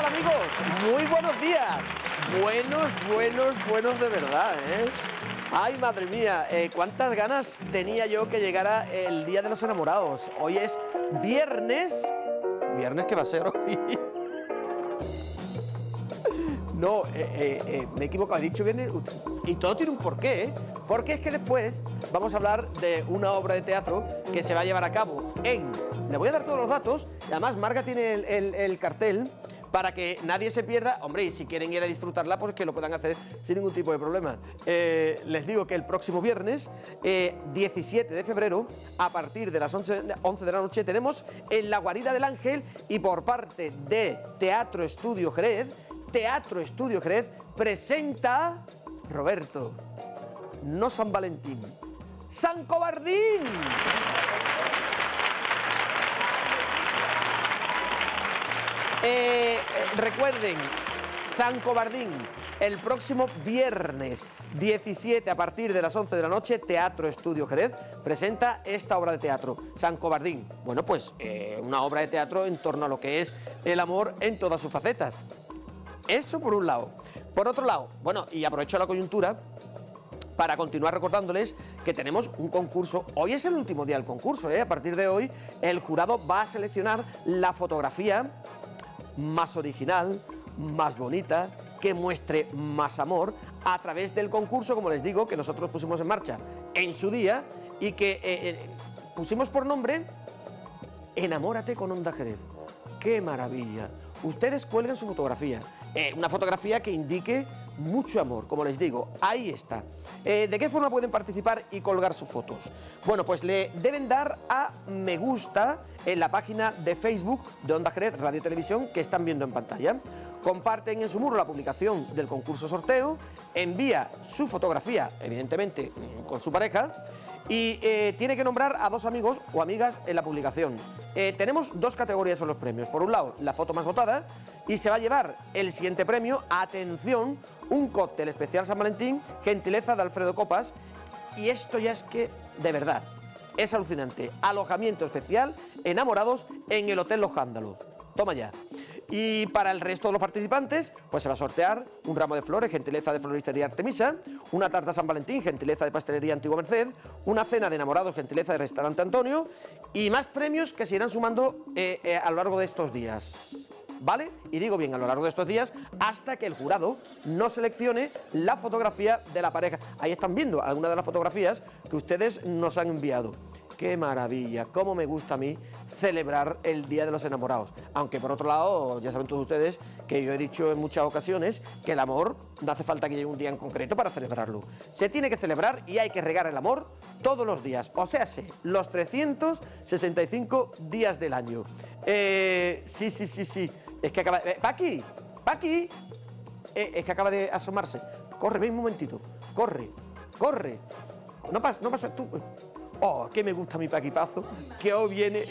tal, amigos? Muy buenos días. Buenos de verdad, ¿eh? Ay, madre mía, cuántas ganas tenía yo que llegara el Día de los Enamorados. Hoy es viernes. ¿Viernes qué va a ser hoy? No, me he equivocado, he dicho viernes. Y todo tiene un porqué, ¿eh? Porque es que después vamos a hablar de una obra de teatro que se va a llevar a cabo en... Le voy a dar todos los datos, y además Marga tiene el cartel para que nadie se pierda. Hombre, y si quieren ir a disfrutarla, pues que lo puedan hacer sin ningún tipo de problema. Les digo que el próximo viernes, 17 de febrero, a partir de las 11 de la noche, tenemos en La Guarida del Ángel, y por parte de Teatro Estudio Jerez, presenta Roberto, no San Valentín, San Cobardín. Recuerden, San Cobardín, el próximo viernes 17 a partir de las 11 de la noche, Teatro Estudio Jerez presenta esta obra de teatro, San Cobardín. Bueno, pues una obra de teatro en torno a lo que es el amor en todas sus facetas. Eso por un lado. Por otro lado, bueno, y aprovecho la coyuntura para continuar recordándoles que tenemos un concurso. Hoy es el último día del concurso, ¿eh? A partir de hoy el jurado va a seleccionar la fotografía más original, más bonita, que muestre más amor a través del concurso, como les digo, que nosotros pusimos en marcha en su día y que pusimos por nombre Enamórate con Onda Jerez. ¡Qué maravilla! Ustedes cuelgan su fotografía, una fotografía que indique mucho amor, como les digo, ahí está. ¿De qué forma pueden participar y colgar sus fotos? Bueno, pues le deben dar a me gusta en la página de Facebook de Onda Jerez Radio y Televisión que están viendo en pantalla. Comparten en su muro la publicación del concurso sorteo, envía su fotografía, evidentemente con su pareja, y tiene que nombrar a 2 amigos o amigas en la publicación. Tenemos 2 categorías en los premios. Por un lado, la foto más votada, y se va a llevar el siguiente premio, atención, un cóctel especial San Valentín, gentileza de Alfredo Copas. Y esto ya es que, de verdad, es alucinante. Alojamiento especial, enamorados, en el Hotel Los Jándalos. Toma ya. Y para el resto de los participantes, pues se va a sortear un ramo de flores, gentileza de Floristería Artemisa, una tarta San Valentín, gentileza de Pastelería Antigua Merced, una cena de enamorados, gentileza de Restaurante Antonio, y más premios que se irán sumando a lo largo de estos días. ¿Vale? Y digo bien, a lo largo de estos días, hasta que el jurado no seleccione la fotografía de la pareja. Ahí están viendo algunas de las fotografías que ustedes nos han enviado. ¡Qué maravilla! Cómo me gusta a mí celebrar el Día de los Enamorados. Aunque por otro lado, ya saben todos ustedes que yo he dicho en muchas ocasiones que el amor no hace falta que llegue un día en concreto para celebrarlo. Se tiene que celebrar y hay que regar el amor todos los días. O sea, los 365 días del año. Sí. Es que acaba... ¡Paqui! Es que acaba de asomarse. Corre, ven un momentito. Corre. No pasa tú... ¡Oh, que me gusta mi Paquipazo! Que hoy viene...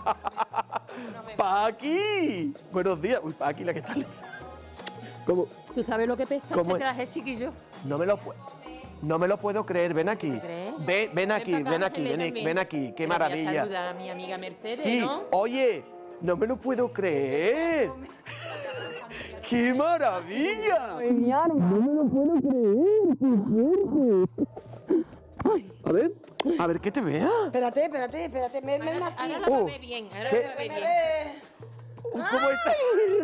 ¡Paqui! Buenos días. Uy, Paqui, la que está... ¿Cómo? ¿Tú sabes lo que pesa este traje, chiquillo? No me lo puedo creer. Ven aquí. Ven aquí. ¡Qué maravilla! Saluda a mi amiga Mercedes, sí, ¿no? Oye, no me lo puedo creer. ¡Qué maravilla! No me lo puedo creer. ¡Qué fuerte! A ver, que te vea. Espérate, me nací. Ahora lo ve bien, ¿Cómo estás?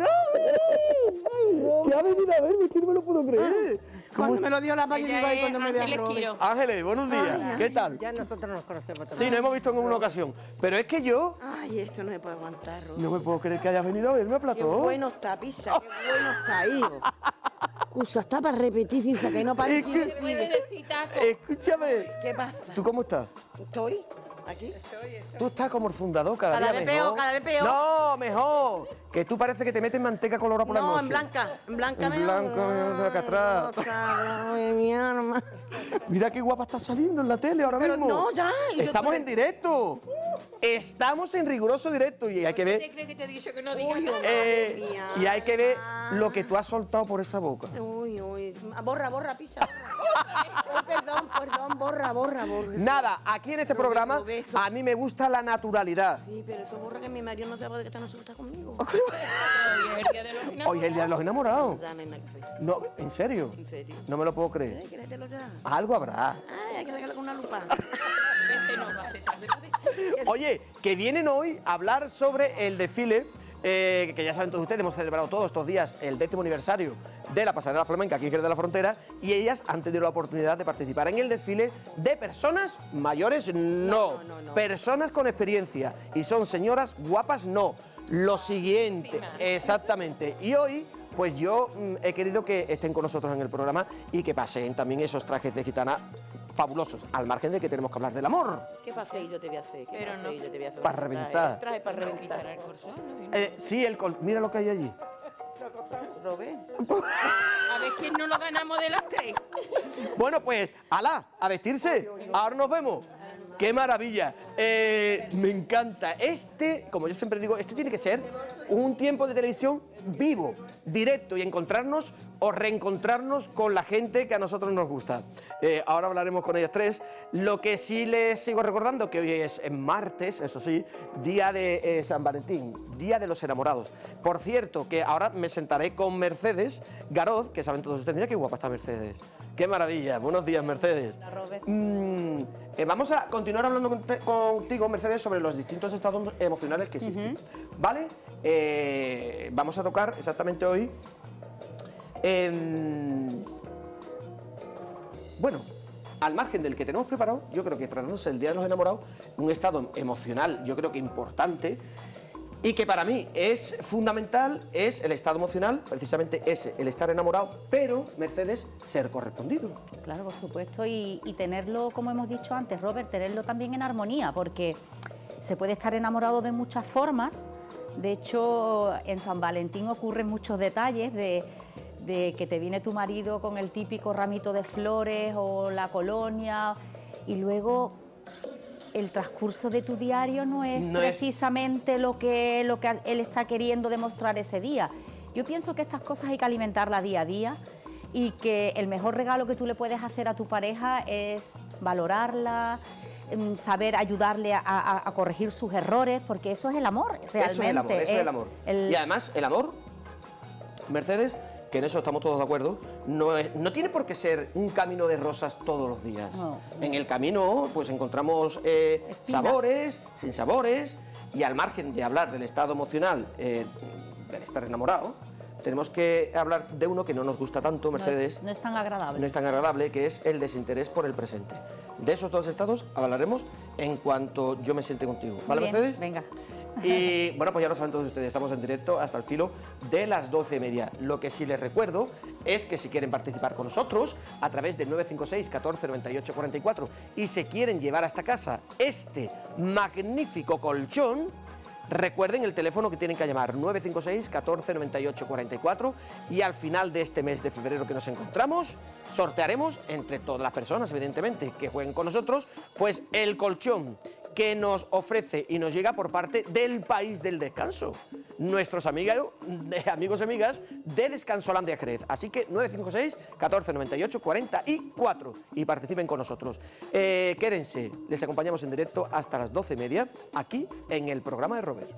¿Qué ha venido a verme? Que no me lo puedo creer. Cuando me lo dio la Paqui y cuando me vea Robert. Ángeles, buenos días. ¿Qué tal? Ya nosotros nos conocemos también. Sí, nos hemos visto en una ocasión. Pero es que yo Ay, esto no se puede aguantar, Robert. no me puedo creer que hayas venido a verme a Qué Platón. bueno está, Pisa, qué bueno está, hijo. Cusa, está para repetir sin sacar y no para decir. Escúchame. ¿Qué pasa? ¿Tú cómo estás? ¿Estoy? ¿Aquí? Tú estás como el fundador, cada Cada día vez mejor. peor, cada vez peor. No, mejor. Que tú parece que te metes manteca colorada por la noche. No, en blanca En blanca, de acá atrás. Ay, mi alma. Mira qué guapa está saliendo en la tele ahora Pero mismo. no, ya. Estamos en directo. Estamos en riguroso directo y hay que ver... ¿Te crees que te he dicho que no digas nada? Y hay que ver lo que tú has soltado por esa boca. Uy, uy. Borra, pisa. Perdón, borra. Nada, aquí en este programa a mí me gusta la naturalidad. Sí, pero eso borra que mi marido no sabe de qué está conmigo. Hoy es el día de los enamorados. Hoy es el día de los enamorados. Ya, nena, ¿qué? No, ¿en serio? ¿En serio? No me lo puedo creer. Créetelo ya. Algo habrá. Ay, hay que sacarle con una lupa. Este no va detrás de ti. Oye, que vienen hoy a hablar sobre el desfile, que ya saben todos ustedes, hemos celebrado todos estos días el 10º aniversario de la pasarela flamenca aquí en Jerez de la Frontera, y ellas han tenido la oportunidad de participar en el desfile de personas mayores, no. Personas con experiencia, y son señoras guapas, no. Lo siguiente, exactamente. Y hoy, pues yo he querido que estén con nosotros en el programa y que pasen también esos trajes de gitana fabulosos, al margen de que tenemos que hablar del amor. ¿Qué paseillo te voy a hacer? ¿Qué Pero paseillo te voy a hacer? Para reventar. Traje para reventar. Quitará el corsón, ¿no? Sí, mira lo que hay allí. Robé. A ver quién no lo ganamos de las tres. Bueno, pues, ¡alá! A vestirse. Ahora nos vemos. ¡Qué maravilla! Me encanta. Como yo siempre digo, esto tiene que ser un tiempo de televisión vivo, directo, y encontrarnos o reencontrarnos con la gente que a nosotros nos gusta. Ahora hablaremos con ellas tres. Lo que sí les sigo recordando, que hoy es martes, eso sí, día de San Valentín, día de los enamorados. Por cierto, que ahora me sentaré con Mercedes Garoz, que saben todos ustedes. Mira qué guapa está Mercedes. ¡Qué maravilla! Buenos días, Mercedes. La Robert. Vamos a continuar hablando contigo, Mercedes, sobre los distintos estados emocionales que existen. ¿Vale? Vamos a tocar exactamente hoy... bueno, al margen del que tenemos preparado, yo creo que tratándose del Día de los Enamorados, un estado emocional, yo creo que importante, y que para mí es fundamental, es el estado emocional, precisamente ese, el estar enamorado, pero, Mercedes, ser correspondido. Claro, por supuesto, y tenerlo, como hemos dicho antes, Robert, tenerlo también en armonía, porque se puede estar enamorado de muchas formas. De hecho, en San Valentín ocurren muchos detalles de que te viene tu marido con el típico ramito de flores o la colonia, y luego el transcurso de tu diario no es precisamente lo que él está queriendo demostrar ese día. Yo pienso que estas cosas hay que alimentarlas día a día, y que el mejor regalo que tú le puedes hacer a tu pareja es valorarla, saber ayudarle a corregir sus errores, porque eso es el amor, realmente. Eso es el amor. Y además, el amor, Mercedes, que en eso estamos todos de acuerdo, no tiene por qué ser un camino de rosas todos los días. No. En el camino pues encontramos sabores, sin sabores, y al margen de hablar del estado emocional, del estar enamorado, tenemos que hablar de uno que no nos gusta tanto, Mercedes. No es tan agradable. No es tan agradable, que es el desinterés por el presente. De esos dos estados hablaremos en cuanto yo me siente contigo. ¿Vale, Bien, Mercedes? venga. Y bueno, pues ya lo saben todos ustedes, estamos en directo hasta el filo de las 12:30. Lo que sí les recuerdo es que si quieren participar con nosotros a través del 956 14 98 44 y se quieren llevar hasta casa este magnífico colchón, recuerden el teléfono que tienen que llamar, 956 14 98 44, y al final de este mes de febrero que nos encontramos, sortearemos entre todas las personas, evidentemente, que jueguen con nosotros, pues el colchón que nos ofrece y nos llega por parte del País del Descanso, nuestros amigos y amigas de Descansolandia Jerez. Así que 956 14 98 44 y participen con nosotros. Quédense, les acompañamos en directo hasta las 12:30 aquí en el programa de Robert.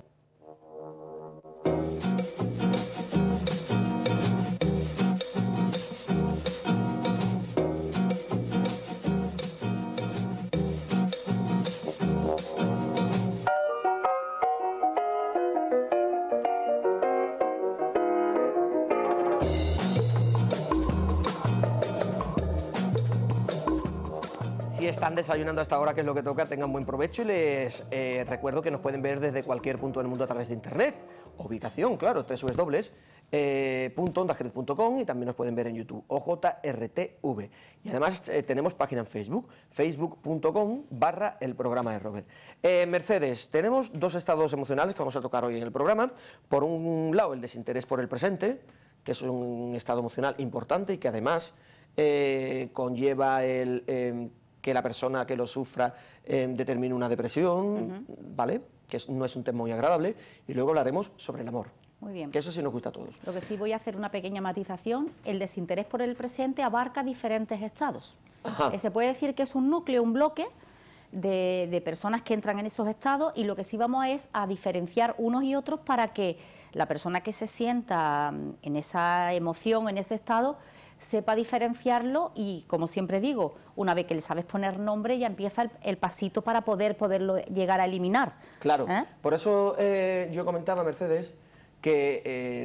Si están desayunando hasta ahora, que es lo que toca, tengan buen provecho, y les recuerdo que nos pueden ver desde cualquier punto del mundo a través de internet. Ubicación, claro, www.ondajerez.com, y también nos pueden ver en YouTube, OJRTV. Y además tenemos página en Facebook, facebook.com/el programa de Robert. Mercedes, tenemos dos estados emocionales que vamos a tocar hoy en el programa. Por un lado, el desinterés por el presente, que es un estado emocional importante y que además conlleva el que la persona que lo sufra determine una depresión, ¿vale? Que no es un tema muy agradable. Y luego hablaremos sobre el amor. Muy bien. Que eso sí nos gusta a todos. Lo que sí voy a hacer una pequeña matización, el desinterés por el presente abarca diferentes estados. Se puede decir que es un núcleo, un bloque de personas que entran en esos estados, y lo que sí vamos es a diferenciar unos y otros para que la persona que se sienta en esa emoción, en ese estado, sepa diferenciarlo y, como siempre digo, una vez que le sabes poner nombre ya empieza el pasito para poderlo llegar a eliminar. Claro, por eso yo comentaba, Mercedes, que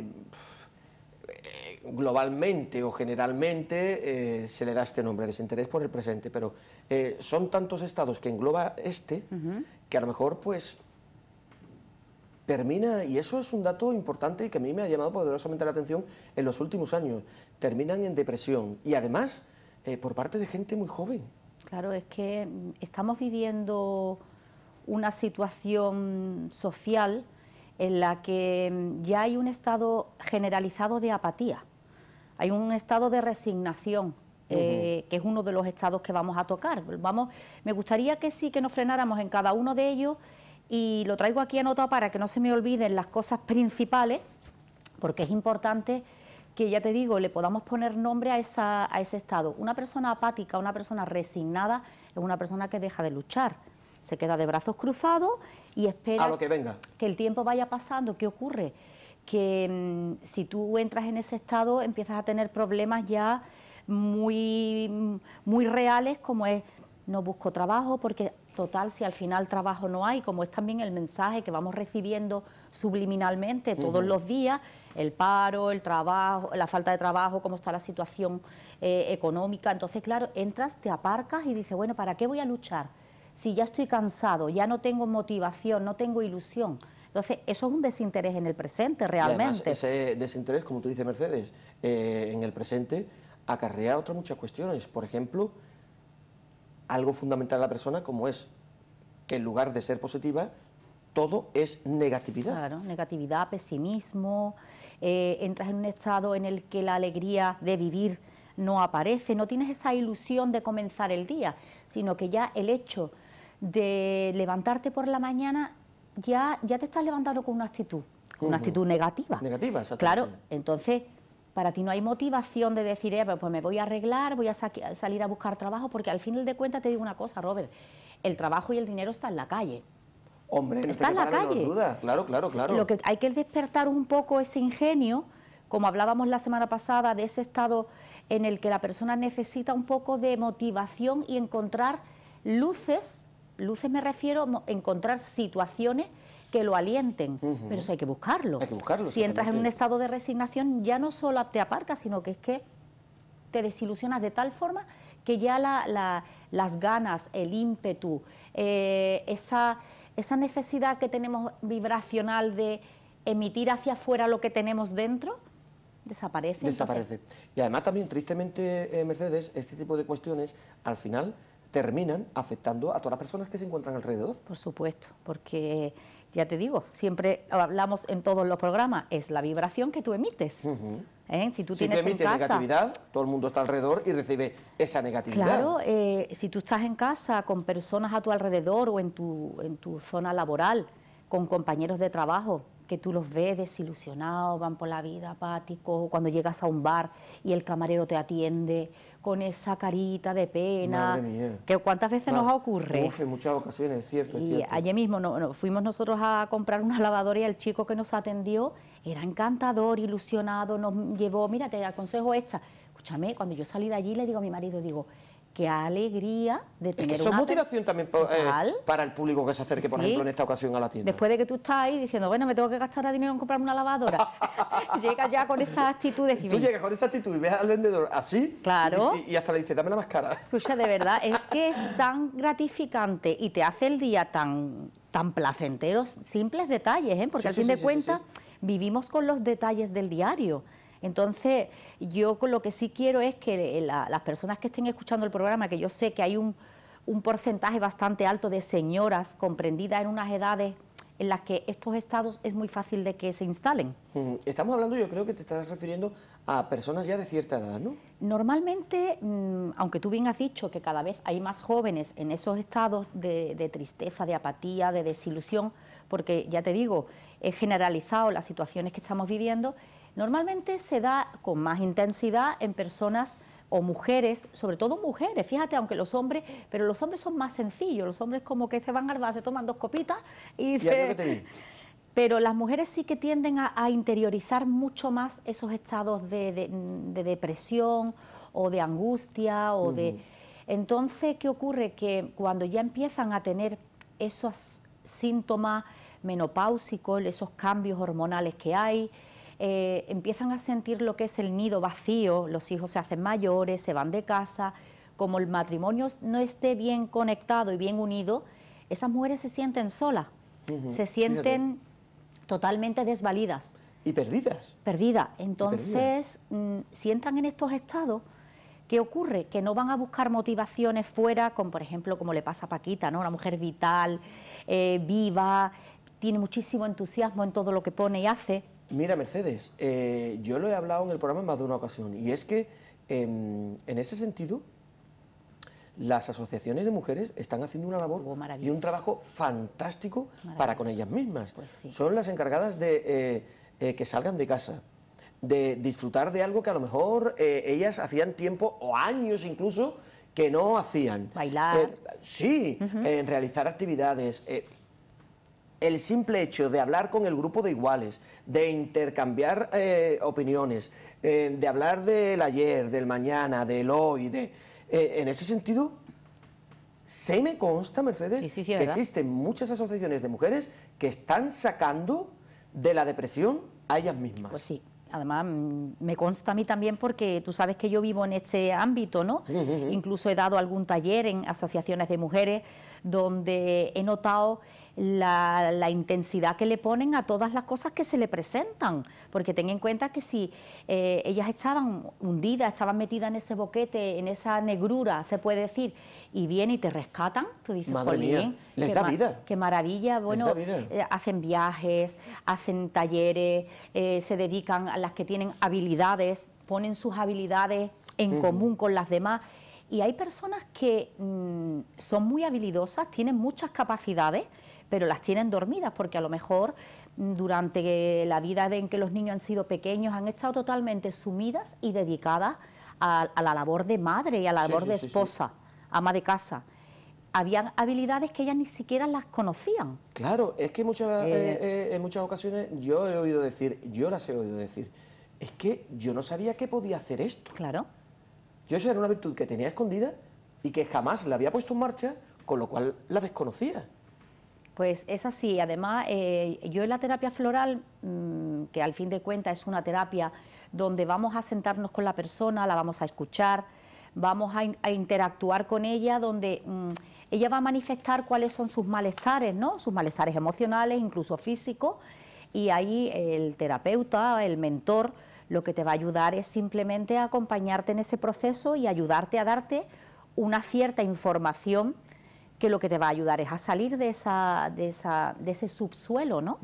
globalmente o generalmente se le da este nombre, desinterés por el presente, pero son tantos estados que engloba que a lo mejor pues termina, y eso es un dato importante y que a mí me ha llamado poderosamente la atención en los últimos años, terminan en depresión y además por parte de gente muy joven. Claro, es que estamos viviendo una situación social en la que ya hay un estado generalizado de apatía, hay un estado de resignación, que es uno de los estados que vamos a tocar. Me gustaría que sí que nos frenáramos en cada uno de ellos, y lo traigo aquí anotado para que no se me olviden las cosas principales, porque es importante que, ya te digo, le podamos poner nombre a ese estado. Una persona apática, una persona resignada, es una persona que deja de luchar, se queda de brazos cruzados y espera a lo que venga, que el tiempo vaya pasando. ¿Qué ocurre? Que si tú entras en ese estado empiezas a tener problemas ya muy reales, como es: no busco trabajo porque total, si al final trabajo no hay, como es también el mensaje que vamos recibiendo subliminalmente todos los días, el paro, el trabajo, la falta de trabajo, cómo está la situación económica. Entonces, claro, entras, te aparcas y dices, bueno, ¿para qué voy a luchar? Si ya estoy cansado, ya no tengo motivación, no tengo ilusión. Entonces, eso es un desinterés en el presente, realmente. Y además, ese desinterés, como tú dices, Mercedes, en el presente acarrea otras muchas cuestiones. Por ejemplo, algo fundamental de la persona, como es que en lugar de ser positiva, todo es negatividad. Claro, negatividad, pesimismo, entras en un estado en el que la alegría de vivir no aparece, no tienes esa ilusión de comenzar el día, sino que ya el hecho de levantarte por la mañana, ya te estás levantando con una actitud negativa. Negativa, exactamente. Claro, entonces para ti no hay motivación de decir, pues me voy a arreglar, voy a salir a buscar trabajo, porque al final de cuentas te digo una cosa, Robert, el trabajo y el dinero está en la calle. Hombre, no está en la calle. Duda. Claro. Lo que hay que es despertar un poco ese ingenio, como hablábamos la semana pasada, de ese estado en el que la persona necesita un poco de motivación y encontrar luces me refiero a encontrar situaciones que lo alienten, pero eso hay que buscarlo. Hay que buscarlo. Si entras en un estado de resignación, ya no solo te aparcas, sino que es que te desilusionas de tal forma que ya las ganas, el ímpetu, esa necesidad que tenemos vibracional de emitir hacia afuera lo que tenemos dentro, desaparece. Desaparece. Entonces, y además también, tristemente, Mercedes, este tipo de cuestiones al final terminan afectando a todas las personas que se encuentran alrededor. Por supuesto, porque ya te digo, siempre hablamos en todos los programas, es la vibración que tú emites. Si tú tienes emites en casa negatividad, todo el mundo está alrededor y recibe esa negatividad. Claro, si tú estás en casa con personas a tu alrededor o en tu zona laboral, con compañeros de trabajo, que tú los ves desilusionados, van por la vida apáticos, o cuando llegas a un bar y el camarero te atiende con esa carita de pena. Madre mía. Que ¿cuántas veces nos ocurre? Uf, en muchas ocasiones, es cierto, es Y cierto. ayer mismo fuimos nosotros a comprar una lavadora y el chico que nos atendió era encantador, ilusionado, nos llevó, mira, te aconsejo esta. Escúchame, cuando yo salí de allí le digo a mi marido, qué alegría de tener eso es motivación también para el público que se acerque, por ejemplo, en esta ocasión a la tienda. Después de que tú estás ahí diciendo, bueno, me tengo que gastar dinero en comprarme una lavadora, llega ya con esa actitud de decir... Tú llegas con esa actitud y ves al vendedor así, claro, y hasta le dices, dame la más cara. Escucha, de verdad, es que es tan gratificante y te hace el día tan placentero, simples detalles, porque al fin de cuentas vivimos con los detalles del diario. Entonces, yo con lo que sí quiero es que las personas que estén escuchando el programa, que yo sé que hay un porcentaje bastante alto de señoras comprendidas en unas edades en las que estos estados es muy fácil de que se instalen. Estamos hablando, yo creo que te estás refiriendo a personas ya de cierta edad, ¿no? Normalmente, aunque tú bien has dicho que cada vez hay más jóvenes en esos estados de tristeza, de apatía, de desilusión, porque ya te digo, es generalizado las situaciones que estamos viviendo, normalmente se da con más intensidad en personas o mujeres, sobre todo mujeres, fíjate, aunque los hombres, pero los hombres son más sencillos, los hombres como que se van al bar, se toman 2 copitas y Ya creo que te vi. Pero las mujeres sí que tienden a interiorizar mucho más esos estados de depresión o de angustia o de... Entonces, ¿qué ocurre? Que cuando ya empiezan a tener esos síntomas menopáusicos, esos cambios hormonales que hay, empiezan a sentir lo que es el nido vacío, los hijos se hacen mayores, se van de casa, como el matrimonio no esté bien conectado y bien unido, esas mujeres se sienten solas, se sienten totalmente desvalidas. Y perdidas. Perdidas. Entonces, si entran en estos estados, ¿qué ocurre? Que no van a buscar motivaciones fuera, como por ejemplo, como le pasa a Paquita, ¿no? Una mujer vital, viva, tiene muchísimo entusiasmo en todo lo que pone y hace. Mira, Mercedes, yo lo he hablado en el programa en más de una ocasión, y es que en ese sentido las asociaciones de mujeres están haciendo una labor y un trabajo fantástico para con ellas mismas. Pues sí. Son las encargadas de que salgan de casa, de disfrutar de algo que a lo mejor ellas hacían tiempo o años incluso que no hacían. Bailar. Sí, realizar actividades. El simple hecho de hablar con el grupo de iguales, de intercambiar opiniones, de hablar del ayer, del mañana, del hoy, en ese sentido, se me consta, Mercedes, Sí, que ¿verdad? existen muchas asociaciones de mujeres que están sacando de la depresión a ellas mismas. Pues sí. Además, me consta a mí también porque tú sabes que yo vivo en este ámbito, ¿no? Incluso he dado algún taller en asociaciones de mujeres donde he notado la intensidad que le ponen a todas las cosas que se le presentan, porque ten en cuenta que si ellas estaban hundidas, estaban metidas en ese boquete, en esa negrura, se puede decir, y vienen y te rescatan, tú dices, Madre mía, "Jolín, les da vida. qué maravilla". Bueno, da vida. hacen viajes, hacen talleres, se dedican a las que tienen habilidades, ponen sus habilidades en común con las demás. Y hay personas que son muy habilidosas, tienen muchas capacidades, pero las tienen dormidas, porque a lo mejor durante la vida en que los niños han sido pequeños han estado totalmente sumidas y dedicadas a la labor de madre y a la labor de esposa, ama de casa. Habían habilidades que ellas ni siquiera las conocían. Claro, es que en muchas ocasiones yo las he oído decir, es que yo no sabía que podía hacer esto. Claro. Yo esa era una virtud que tenía escondida y que jamás la había puesto en marcha, con lo cual la desconocía. Pues es así. Además, yo en la terapia floral, que al fin de cuentas es una terapia donde vamos a sentarnos con la persona, la vamos a escuchar, vamos a interactuar con ella, donde ella va a manifestar cuáles son sus malestares, ¿no? Sus malestares emocionales, incluso físicos, y ahí el terapeuta, el mentor, lo que te va a ayudar es simplemente a acompañarte en ese proceso y ayudarte a darte una cierta información que lo que te va a ayudar es a salir de ese subsuelo, ¿no?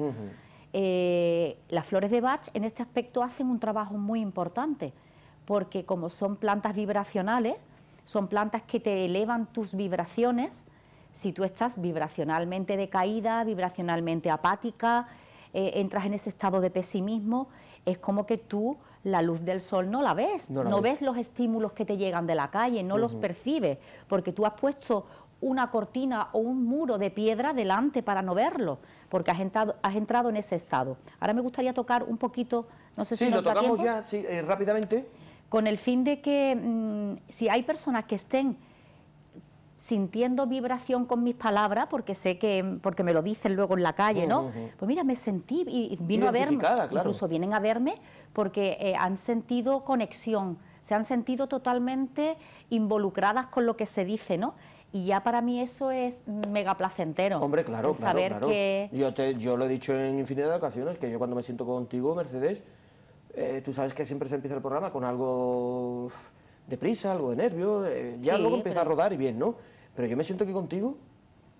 Las flores de Bach en este aspecto hacen un trabajo muy importante, porque como son plantas vibracionales, son plantas que te elevan tus vibraciones. Si tú estás vibracionalmente decaída, vibracionalmente apática, entras en ese estado de pesimismo, es como que tú la luz del sol no la ves, no ves los estímulos que te llegan de la calle, no los percibes, porque tú has puesto una cortina o un muro de piedra delante para no verlo, porque has entrado en ese estado. Ahora me gustaría tocar un poquito, no sé si lo nos da tocamos tiempo, ya, sí, rápidamente. con el fin de que si hay personas que estén sintiendo vibración con mis palabras, porque sé que, porque me lo dicen luego en la calle, ¿no? Pues mira, me sentí y vino a verme, claro. incluso vienen a verme porque han sentido conexión, se han sentido totalmente involucradas con lo que se dice, ¿no? Y ya para mí eso es mega placentero. Hombre, claro, saber claro. que... Yo lo he dicho en infinidad de ocasiones, que yo cuando me siento contigo, Mercedes, tú sabes que siempre se empieza el programa con algo de prisa, algo de nervio, ya Sí, luego empieza pero... a rodar y bien, ¿no? Pero yo me siento aquí contigo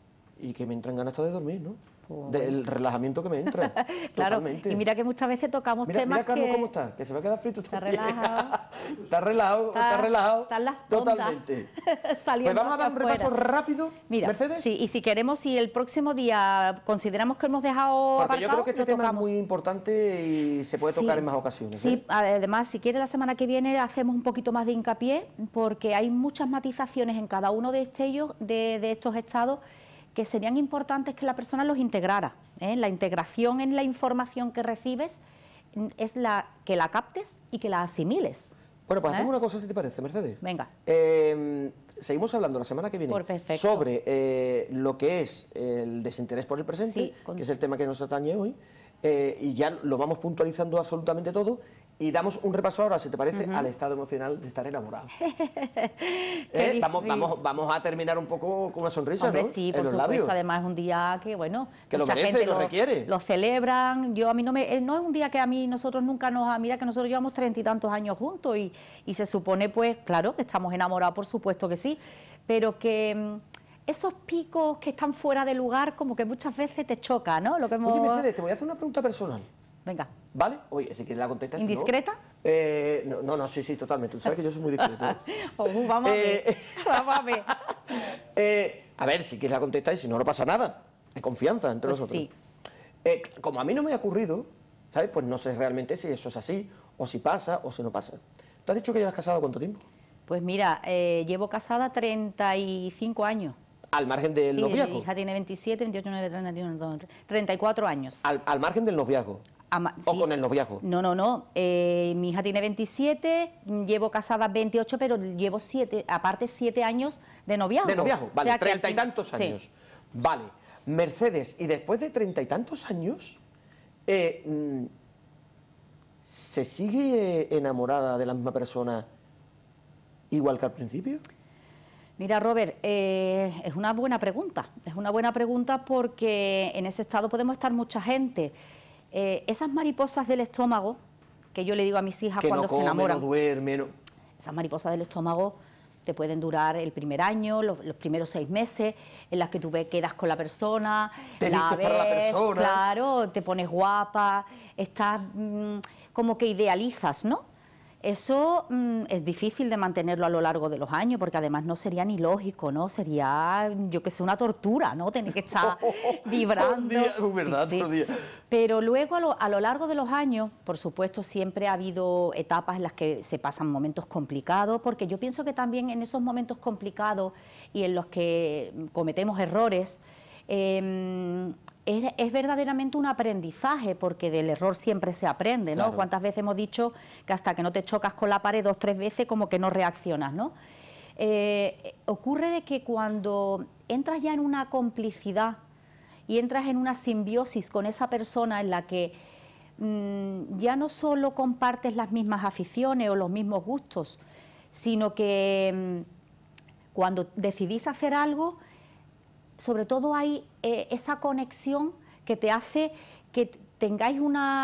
y que me entran ganas hasta de dormir, ¿no? Pues Del relajamiento que me entra. Claro, Totalmente. y mira que muchas veces tocamos Mira, temas mira Carlos que... cómo está, que se va a quedar frito Está también. relajado. Está relajado, está relajado. Están las ondas Totalmente. saliendo Pues vamos a dar un hacia repaso afuera. rápido, Mira, Mercedes. sí, y si queremos, si el próximo día consideramos que hemos dejado Porque yo aparcado, creo que este lo tema tocamos. es muy importante y se puede tocar Sí, en más ocasiones. Sí, además, si quiere la semana que viene hacemos un poquito más de hincapié porque hay muchas matizaciones en cada uno de estos estados que serían importantes que la persona los integrara. La integración en la información que recibes es que la captes y que la asimiles. Bueno, pues hacemos una cosa, si te parece, Mercedes. Venga. Seguimos hablando la semana que viene Por perfecto. sobre lo que es el desinterés por el presente, Sí, que es el tema que nos atañe hoy, y ya lo vamos puntualizando absolutamente todo. Y damos un repaso ahora, si te parece, al estado emocional de estar enamorado. Vamos a terminar un poco con una sonrisa, Hombre, ¿no? sí, En por los supuesto. labios. Además es un día que, bueno, Que lo mucha merece, gente lo requiere. Lo celebran. A mí no es un día que a mí nosotros nunca mira que nosotros llevamos 30 y tantos años juntos y se supone, pues, claro, que estamos enamorados, por supuesto que sí, pero que esos picos que están fuera de lugar, como que muchas veces te choca, ¿no? Lo que hemos... Oye, Mercedes, te voy a hacer una pregunta personal. Venga. ¿Vale? Oye, si quieres la contestas. si no- ¿Indiscreta? No, sí, totalmente. Tú sabes que yo soy muy discreto. Vamos a ver. Vamos a ver. A ver, si quieres la contestas y si no, no pasa nada. Hay confianza entre Pues nosotros. sí. Como a mí no me ha ocurrido, ¿sabes? Pues no sé realmente si eso es así, o si pasa, o si no pasa. ¿Tú has dicho que llevas casado cuánto tiempo? Pues mira, llevo casada 35 años. Al margen del Sí, noviazgo. mi hija tiene 27, 28, 9, 31, 34 años. Al margen del noviazgo. O Sí, con el noviazgo. No. Mi hija tiene 27, llevo casada 28, pero llevo 7 años de noviazgo. De noviazgo, O vale, sea que al 30 y fin- tantos sí. años. Vale. Mercedes, y después de 30 y tantos años, ¿se sigue enamorada de la misma persona igual que al principio? Mira, Robert, es una buena pregunta. Es una buena pregunta porque en ese estado podemos estar mucha gente. Esas mariposas del estómago, que yo le digo a mis hijas Que cuando no come, se enamoran, no duerme, no... esas mariposas del estómago te pueden durar el primer año, los primeros 6 meses, en las que tú quedas con la persona, Te la vistes para la ves, persona. claro, te pones guapa, estás como que idealizas, ¿no? Eso es difícil de mantenerlo a lo largo de los años, porque además no sería ni lógico, ¿no? Sería, yo que sé, una tortura, ¿no? Tener que estar vibrando. Todo el día, es verdad, todo el día. Pero luego a lo largo de los años, por supuesto, siempre ha habido etapas en las que se pasan momentos complicados, porque yo pienso que también en esos momentos complicados y en los que cometemos errores, es verdaderamente un aprendizaje, porque del error siempre se aprende, ¿no? Claro. ¿Cuántas veces hemos dicho que hasta que no te chocas con la pared 2 o 3 veces como que no reaccionas, ¿no? Ocurre de que cuando entras ya en una complicidad y entras en una simbiosis con esa persona en la que ya no solo compartes las mismas aficiones o los mismos gustos, sino que cuando decidís hacer algo, sobre todo hay esa conexión que te hace que tengáis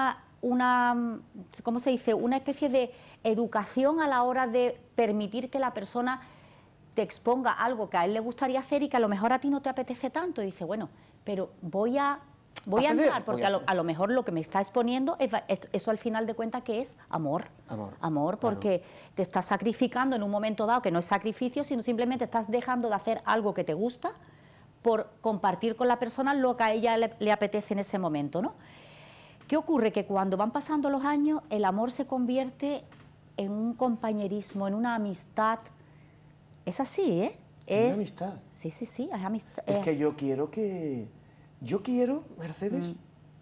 ¿cómo se dice? Una especie de educación a la hora de permitir que la persona te exponga algo que a él le gustaría hacer y que a lo mejor a ti no te apetece tanto. Y dice, bueno, pero voy a Acceder, entrar, porque voy a a lo mejor lo que me está exponiendo, eso al final de cuentas que es amor. Amor, Porque te estás sacrificando en un momento dado, que no es sacrificio, sino simplemente estás dejando de hacer algo que te gusta por compartir con la persona lo que a ella le apetece en ese momento, ¿no? ¿Qué ocurre? Que cuando van pasando los años, el amor se convierte en un compañerismo, en una amistad. Es así, ¿eh? ¿Una amistad? Sí, es amistad. Es que yo quiero, Mercedes...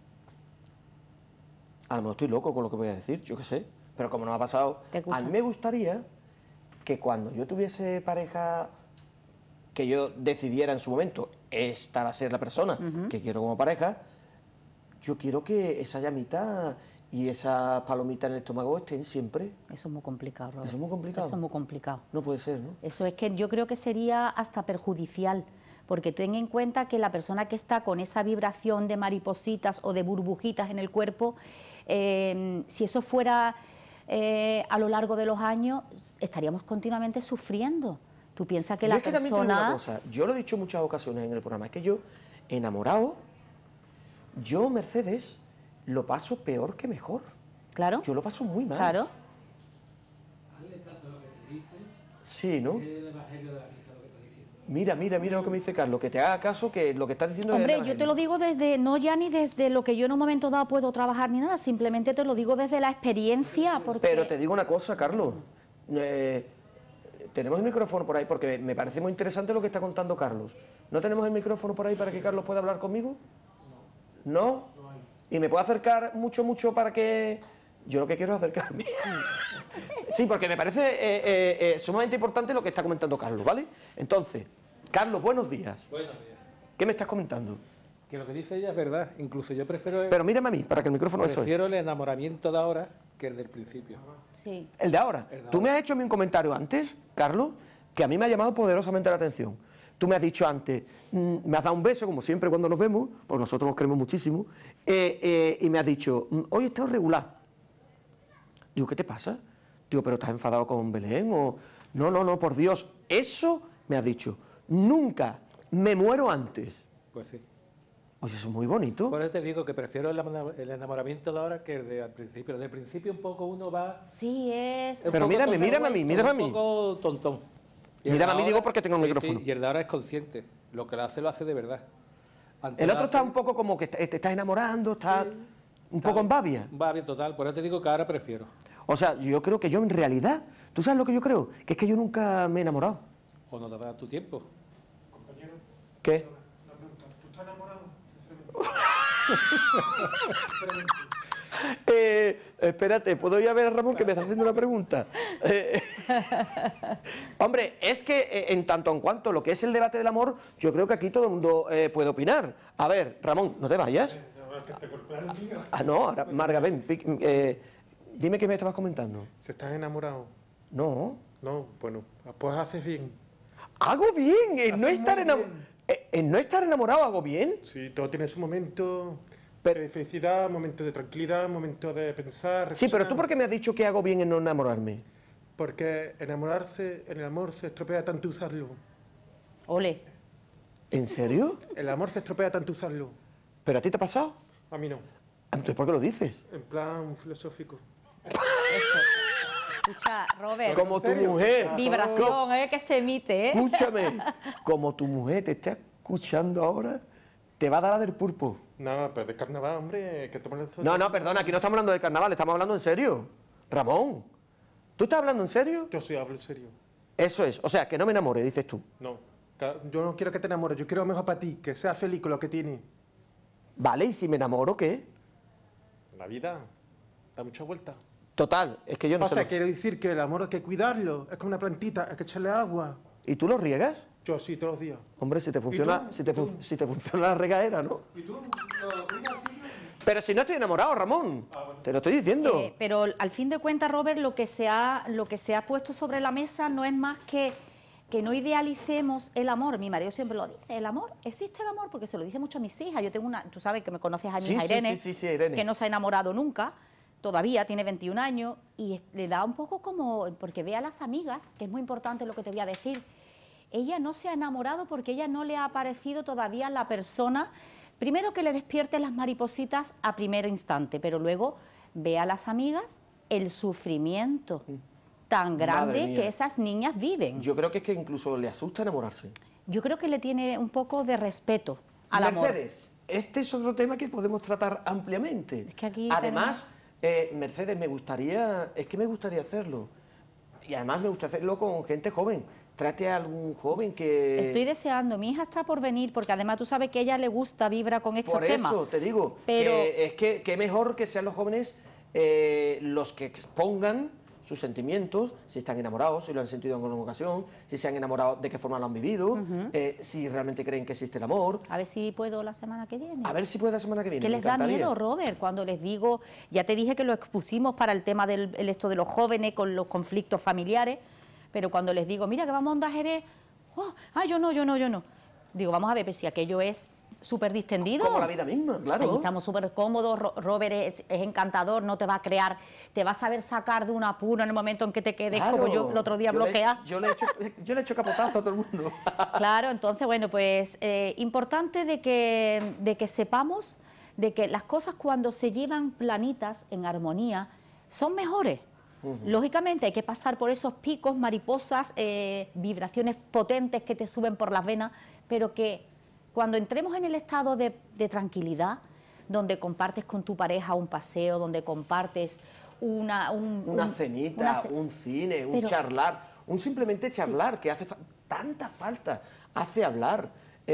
A lo mejor estoy loco con lo que voy a decir, yo qué sé. Pero como no me ha pasado, ¿Te gusta? a mí me gustaría que cuando yo tuviese pareja, que yo decidiera en su momento, esta va a ser la persona que quiero como pareja, yo quiero que esa llamita y esa palomita en el estómago estén siempre. Eso es muy complicado, Robert. Eso es muy complicado. Eso es muy complicado. No puede ser, ¿no? Eso es que yo creo que sería hasta perjudicial, porque ten en cuenta que la persona que está con esa vibración de maripositas o de burbujitas en el cuerpo, si eso fuera a lo largo de los años, estaríamos continuamente sufriendo. Tú piensas que Yo la es que también te digo una persona... cosa, yo lo he dicho en muchas ocasiones en el programa, es que yo enamorado, yo, Mercedes, lo paso peor que mejor. Claro. Yo lo paso muy mal. Claro. Sí, ¿no? Mira lo que me dice Carlos, que te haga caso, que lo que estás diciendo es... Hombre, yo te lo digo desde, no ya ni desde lo que yo en un momento dado puedo trabajar ni nada, simplemente te lo digo desde la experiencia, porque... Pero te digo una cosa, Carlos, tenemos el micrófono por ahí, porque me parece muy interesante lo que está contando Carlos. ¿No tenemos el micrófono por ahí para que Carlos pueda hablar conmigo? ¿No? ¿Y me puedo acercar mucho para que...? Yo lo que quiero es acercarme. Sí, porque me parece sumamente importante lo que está comentando Carlos, ¿vale? Entonces, Carlos, buenos días. Buenos días. ¿Qué me estás comentando? Que lo que dice ella es verdad. Incluso yo prefiero Pero mírame a mí, para que el micrófono eso es. prefiero el enamoramiento de ahora que el del principio. Sí. El de ahora. El de Tú ahora. me has hecho a mí un comentario antes, Carlos, que a mí me ha llamado poderosamente la atención. Tú me has dicho antes, me has dado un beso, como siempre cuando nos vemos, porque nosotros nos queremos muchísimo, y me has dicho, hoy he estado regular. Digo, ¿qué te pasa? Digo, ¿pero estás enfadado con Belén? O, no, por Dios. Eso me has dicho. Nunca me muero antes. Pues sí. Oye, eso es muy bonito. Por eso te digo que prefiero el enamoramiento de ahora que el de al principio. Del principio un poco uno va... Sí, es... Pero un poco mírame a mí, tonto, mí. Un poco tontón. Y el Mírame de a mí, ahora- digo, porque tengo el sí, micrófono. sí, y el de ahora es consciente. Lo que lo hace de verdad. Antes El lo otro está hace- un poco como que te estás enamorando, está un poco en babia. Va bien, total. Por eso te digo que ahora prefiero. O sea, yo creo que yo en realidad, ¿tú sabes lo que yo creo? Que es que yo nunca me he enamorado. O no te da tu tiempo. ¿Qué? Espérate, ¿puedo ir a ver a Ramón que me está haciendo una pregunta? Hombre, es que en tanto en cuanto lo que es el debate del amor, yo creo que aquí todo el mundo puede opinar. A ver, Ramón, no te vayas. Ah, no, ahora, Marga, ven, dime qué me estabas comentando. Si estás enamorado, No, no, bueno, pues haces bien. hago bien, en no Haces estar muy enamorado. En no estar enamorado hago bien. Sí, todo tiene su momento Pero- de felicidad, momento de tranquilidad, momento de pensar. Sí, pero reflexionar. tú ¿por qué me has dicho que hago bien en no enamorarme? Porque enamorarse, en el amor se estropea tanto usarlo. Ole. ¿En serio? El amor se estropea tanto usarlo. ¿Pero a ti te ha pasado? A mí no, Entonces, ¿por qué lo dices? en plan filosófico. Escucha, Robert, Como tu ¿En serio? mujer. vibración, que se emite, ¿eh? Escúchame. Como tu mujer te está escuchando ahora, te va a dar la del pulpo. No, pero de carnaval, hombre, que tomar el sol. No, perdona, aquí no estamos hablando del carnaval, estamos hablando en serio. Ramón, ¿tú estás hablando en serio? Yo sí hablo en serio. Eso es, o sea, que no me enamore, dices tú. No, yo no quiero que te enamores, yo quiero lo mejor para ti, que seas feliz con lo que tienes. Vale, ¿y si me enamoro qué? La vida da mucha vuelta. Total, es que yo no O sé. sea, quiero decir que el amor hay que cuidarlo, es como una plantita, hay que echarle agua. ¿Y tú lo riegas? Yo sí, todos los días. Hombre, si te funciona, si te funciona la regadera, ¿no? ¿Y tú? Pero si no estoy enamorado, Ramón. Te lo estoy diciendo. Pero al fin de cuentas, Robert, lo que se ha puesto sobre la mesa no es más que no idealicemos el amor. Mi marido siempre lo dice, el amor, existe el amor, porque se lo dice mucho a mis hijas. Yo tengo una, tú sabes que me conoces a mi Sí, hija sí, Irene, sí, Irene. que no se ha enamorado nunca, todavía tiene 21 años, y le da un poco como, porque ve a las amigas, que es muy importante lo que te voy a decir, ella no se ha enamorado porque ella no le ha aparecido todavía la persona, primero que le despierte las maripositas a primer instante, pero luego ve a las amigas el sufrimiento tan Madre grande mía. que esas niñas viven. Yo creo que es que incluso le asusta enamorarse. Yo creo que le tiene un poco de respeto al amor. Mercedes, este es otro tema que podemos tratar ampliamente. Es que aquí además, Mercedes, me gustaría hacerlo. Y además me gusta hacerlo con gente joven. Trate a algún joven que... Estoy deseando, mi hija está por venir, porque además tú sabes que a ella le gusta, vibra con estos Por temas. eso te digo, Pero- que es que mejor que sean los jóvenes los que expongan sus sentimientos, si están enamorados, si lo han sentido en alguna ocasión, si se han enamorado, de qué forma lo han vivido, si realmente creen que existe el amor. A ver si puedo la semana que viene. A ver si puede la semana que viene. ¿Qué me les da encantaría. miedo, Robert? Cuando les digo, ya te dije que lo expusimos para el tema del esto de los jóvenes con los conflictos familiares, pero cuando les digo, mira que vamos a Onda Jerez, oh, yo no. Digo, vamos a ver, pues si aquello es súper distendido. Como la vida misma, claro. Ahí estamos súper cómodos, Robert es encantador, no te va a crear, te va a saber sacar de un apuro en el momento en que te quedes, Claro. como yo el otro día bloqueada. Yo le he hecho capotazo a todo el mundo. Claro, entonces, bueno, pues importante de que sepamos de que las cosas cuando se llevan planitas, en armonía, son mejores. Lógicamente hay que pasar por esos picos, mariposas, vibraciones potentes que te suben por las venas, pero que cuando entremos en el estado de tranquilidad, donde compartes con tu pareja un paseo, donde compartes una cenita, un cine, un charlar, un simplemente charlar, que hace tanta falta, hace hablar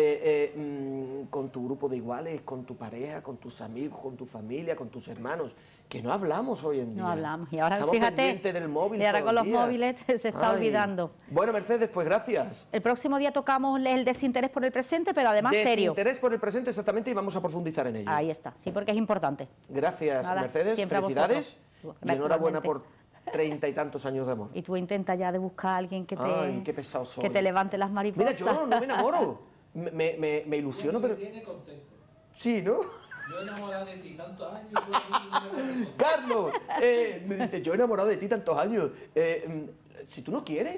con tu grupo de iguales, con tu pareja, con tus amigos, con tu familia, con tus hermanos, que no hablamos hoy en día. No hablamos, y ahora estamos fíjate, pendientes del móvil y ahora todo con el los día. móviles se está olvidando. Bueno, Mercedes, pues gracias. El próximo día tocamos el desinterés por el presente, pero además serio. Desinterés por el presente, exactamente, y vamos a profundizar en ello. Ahí está, sí, porque es importante. Gracias, Nada, Mercedes, siempre a felicidades vosotros. y enhorabuena por 30 y tantos años de amor. Y tú intenta ya de buscar a alguien que te, Ay, qué pesado soy. que te levante las mariposas. Mira, yo no me enamoro. Me ilusiono, pero... Viene contento. Sí, ¿no? Yo he enamorado de ti tantos años. Carlos, me dice, yo he enamorado de ti tantos años. Si tú no quieres,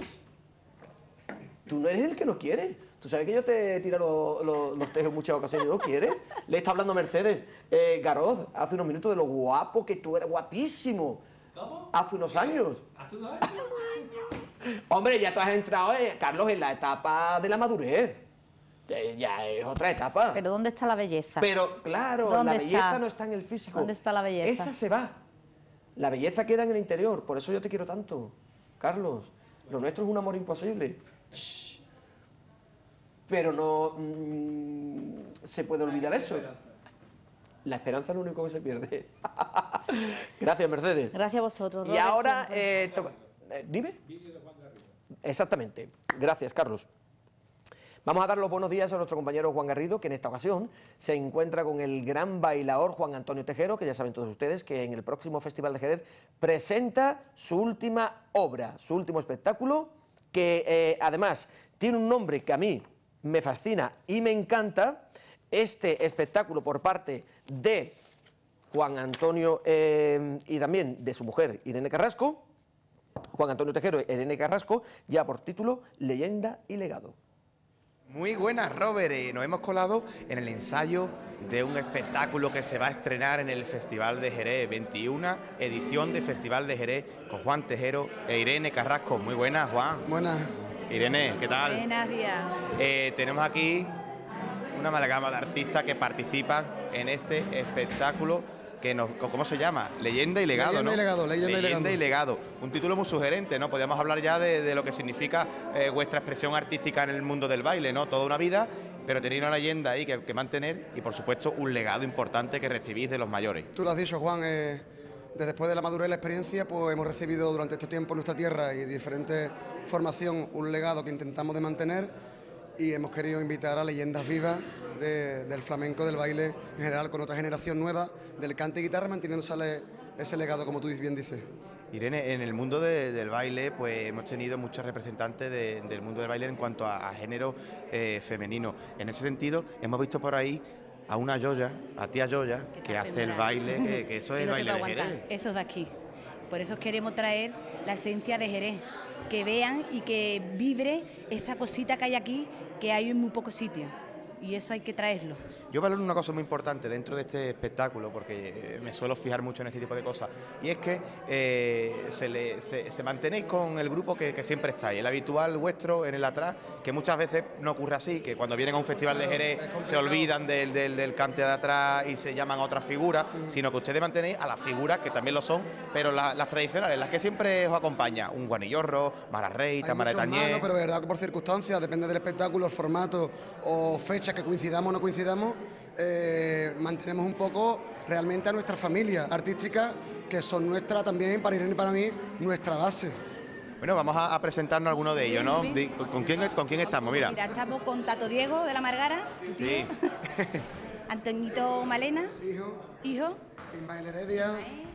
tú no eres el que no quiere. Tú sabes que yo te he tirado los tejos en muchas ocasiones y no quieres. Le está hablando a Mercedes Garoz hace unos minutos de lo guapo que tú eres, guapísimo. ¿Cómo? Hace unos años. ¿Hace unos años? Hombre, ya tú has entrado, Carlos, en la etapa de la madurez. Ya es otra etapa. Pero ¿dónde está la belleza? Pero claro, ¿Dónde la belleza está? no está en el físico. ¿Dónde está la belleza? Esa se va. La belleza queda en el interior. Por eso yo te quiero tanto, Carlos. Lo nuestro es un amor imposible. Shh. Pero no se puede olvidar eso. La esperanza es lo único que se pierde. Gracias, Mercedes. Gracias a vosotros. Y Robert, ahora, siempre. dime. Exactamente. Gracias, Carlos. Vamos a dar los buenos días a nuestro compañero Juan Garrido, que en esta ocasión se encuentra con el gran bailaor Juan Antonio Tejero, que ya saben todos ustedes que en el próximo Festival de Jerez presenta su última obra, su último espectáculo, que además tiene un nombre que a mí me fascina y me encanta. Este espectáculo por parte de Juan Antonio y también de su mujer Irene Carrasco, Juan Antonio Tejero e Irene Carrasco, ya por título Leyenda y Legado. Muy buenas, Robert. Nos hemos colado en el ensayo de un espectáculo que se va a estrenar en el Festival de Jerez, 21 edición de Festival de Jerez, con Juan Tejero e Irene Carrasco. Muy buenas, Juan. Buenas. Irene, ¿qué tal? Buenos días. Tenemos aquí una amalgama de artistas que participan en este espectáculo que ¿cómo se llama? Leyenda y Legado, Leyenda ¿no? y Legado, Leyenda y Legado. Un título muy sugerente, ¿no? Podríamos hablar ya de lo que significa vuestra expresión artística en el mundo del baile, ¿no? Toda una vida, pero tenéis una leyenda ahí que mantener y, por supuesto, un legado importante que recibís de los mayores. Tú lo has dicho, Juan, después de la madurez y la experiencia, pues hemos recibido durante este tiempo en nuestra tierra y diferentes formación un legado que intentamos de mantener y hemos querido invitar a leyendas vivas del flamenco, del baile en general, con otra generación nueva, del cante y guitarra, manteniéndose ese legado, como tú bien dices. Irene, en el mundo del baile, pues hemos tenido muchos representantes del mundo del baile en cuanto a género femenino. En ese sentido, hemos visto por ahí a una Yoya, a tía Yoya, que hace el baile, que eso es el baile de Jerez. Eso es de aquí. Por eso queremos traer la esencia de Jerez, que vean y que vibre esa cosita que hay aquí, que hay en muy pocos sitios. Y eso hay que traerlo. Yo valoro una cosa muy importante dentro de este espectáculo, porque me suelo fijar mucho en este tipo de cosas, y es que se mantenéis con el grupo que siempre estáis, el habitual vuestro en el atrás, que muchas veces no ocurre así, que cuando vienen a un festival de Jerez se olvidan del cante de atrás y se llaman a otras figuras, sino que ustedes mantenéis a las figuras, que también lo son, pero las tradicionales, las que siempre os acompaña, un Guanillorro, Mara Rey, Tamara de Tañé. Pero es verdad que por circunstancias, depende del espectáculo, el formato o fecha que coincidamos o no coincidamos, mantenemos un poco realmente a nuestra familia artística, que son nuestra también, para Irene y para mí, nuestra base. Bueno, vamos a presentarnos algunos de ellos, ¿no? ¿Con quién estamos? Mira, Estamos con Tato Diego de la Margara, tu tío. Sí. Antoñito Malena, hijo. Ismael Heredia,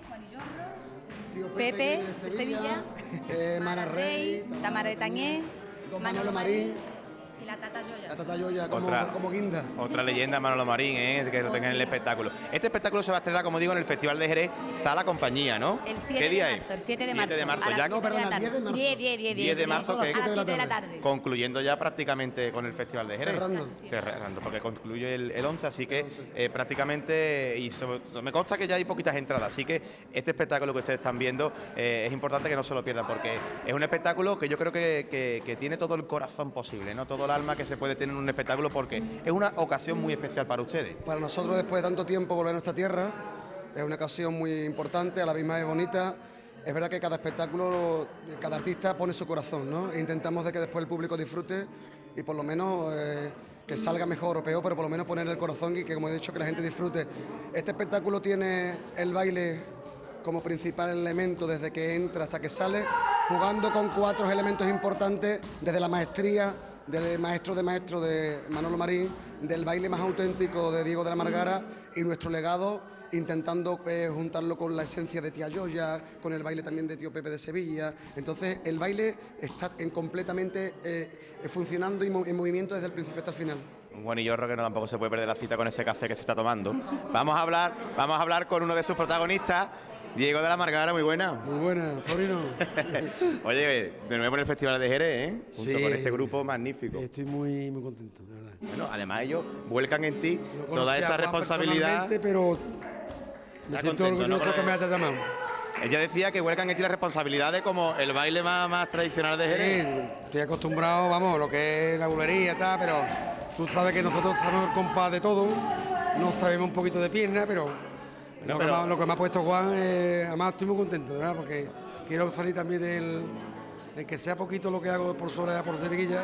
tío Pepe de de Sevilla, Mara Rey, Tamara de Tañé, Manolo Marín. y la Tata Yoya. La Tata Yoya como guinda. Otra leyenda, Manolo Marín, que lo tengan en el espectáculo. Este espectáculo se va a estrenar, como digo, en el Festival de Jerez, Sala Compañía, ¿no? El 7 ¿Qué día de marzo, es? el 7 de 7 de marzo. marzo, A ya. las No, perdona, 7 10 de marzo. 10 de marzo, a las que 7 de la tarde. concluyendo ya prácticamente con el Festival de Jerez. Cerrando. Porque concluye el 11, así que prácticamente, me consta que ya hay poquitas entradas, así que este espectáculo que ustedes están viendo es importante que no se lo pierdan, porque es un espectáculo que yo creo que tiene todo el corazón posible, ¿no? Todo el alma que se puede tener en un espectáculo, porque es una ocasión muy especial para ustedes. Para nosotros, después de tanto tiempo, volver a nuestra tierra es una ocasión muy importante, a la misma vez bonita. Es verdad que cada espectáculo, cada artista pone su corazón, ¿no? E intentamos de que después el público disfrute y por lo menos que salga mejor o peor, pero por lo menos poner el corazón y que, como he dicho, que la gente disfrute. Este espectáculo tiene el baile como principal elemento desde que entra hasta que sale, jugando con 4 elementos importantes, desde la maestría del maestro de maestros de Manolo Marín, del baile más auténtico de Diego de la Margara y nuestro legado, intentando juntarlo con la esencia de Tía Yoya, con el baile también de Tío Pepe de Sevilla. Entonces el baile está completamente funcionando y en movimiento desde el principio hasta el final. Un guanillorro que no tampoco se puede perder la cita con ese café que se está tomando. Vamos a hablar con uno de sus protagonistas, Diego de la Margara. Muy buena. Muy buena, Torino. Oye, de nuevo en el Festival de Jerez, junto Sí. con este grupo magnífico. Estoy muy contento, de verdad. Bueno, además ellos vuelcan en ti No toda conocía esa a Juan responsabilidad. personalmente, pero me Está siento contento, ¿no? orgulloso que me haya llamado. Ella decía que vuelcan en ti la responsabilidad de como el baile más tradicional de Jerez. Sí, estoy acostumbrado, vamos, lo que es la bulería y tal, pero tú sabes que nosotros sabemos el compás de todo, no sabemos un poquito de pierna, pero, No, lo que me ha puesto Juan, además estoy muy contento, ¿verdad? Porque quiero salir también en que sea poquito lo que hago por soledad, por cerquilla,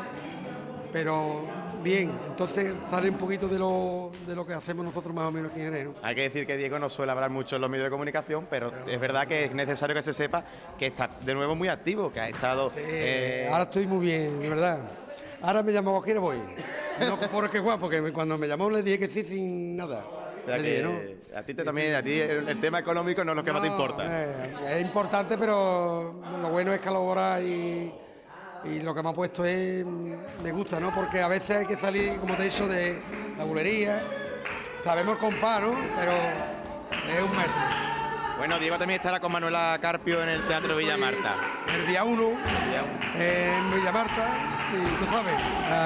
pero bien, entonces sale un poquito de lo que hacemos nosotros más o menos aquí en Jerez, ¿no? Hay que decir que Diego no suele hablar mucho en los medios de comunicación, pero es verdad que es necesario que se sepa que está de nuevo muy activo, que ha estado... Ahora estoy muy bien, de verdad. Ahora me llama cualquiera, voy. No porque Juan, porque cuando me llamó le dije que sí sin nada. O sea Le que dije, ¿no? a ti también, a ti el tema económico no es lo que más te importa. Es importante, pero lo bueno es colaborar y lo que me ha puesto me gusta, ¿no? Porque a veces hay que salir, como te he dicho, de la bulería. Sabemos el compás, ¿no? Pero es un maestro. Bueno, Diego también estará con Manuela Carpio en el Teatro Villa Marta. El día 1 en Villa Marta, y tú sabes,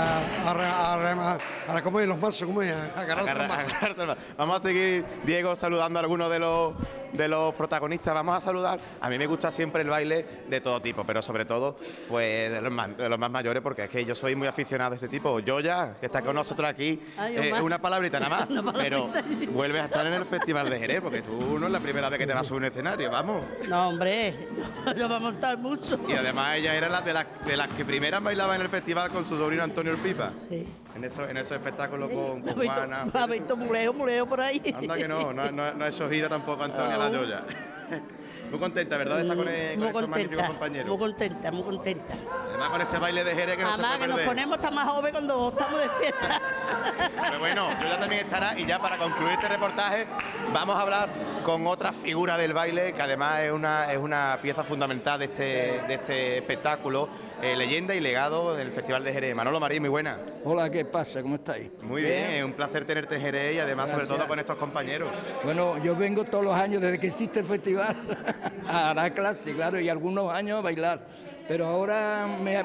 ahora como es los mazos, como es, agarrarte los mazos. Vamos a seguir, Diego, saludando a algunos de los protagonistas. Vamos a saludar. A mí me gusta siempre el baile de todo tipo, pero sobre todo pues de los más mayores, porque es que yo soy muy aficionado a este tipo. Yoya, que está con nosotros aquí, una palabrita nada más, pero vuelves a estar en el Festival de Jerez, porque tú no es la primera vez que te vas a subir un escenario, vamos. No, hombre, no va a montar mucho. Y además ella era de las que primeras bailaba en el festival con su sobrino Antonio Urpipa. Sí. En esos espectáculos con Me Juana. ha visto muleo por ahí. Anda que no ha hecho gira tampoco Antonia La Yoya. Muy contenta, ¿verdad? De estar con estos magníficos compañeros. Muy contenta, muy contenta. Además con ese baile de Jerez que no se Además puede que nos perder. ponemos tan más jóvenes cuando estamos de fiesta. Pero bueno, Yoya también estará, y ya para concluir este reportaje vamos a hablar con otra figura del baile que además es una pieza fundamental de este espectáculo, leyenda y legado del Festival de Jerez. Manolo Marín, muy buena. Hola, ¿qué pasa? ¿Cómo estáis? Muy bien, es un placer tenerte en Jerez y además Gracias. sobre todo con estos compañeros. Bueno, yo vengo todos los años desde que existe el festival a dar clase, claro, y algunos años a bailar. Pero ahora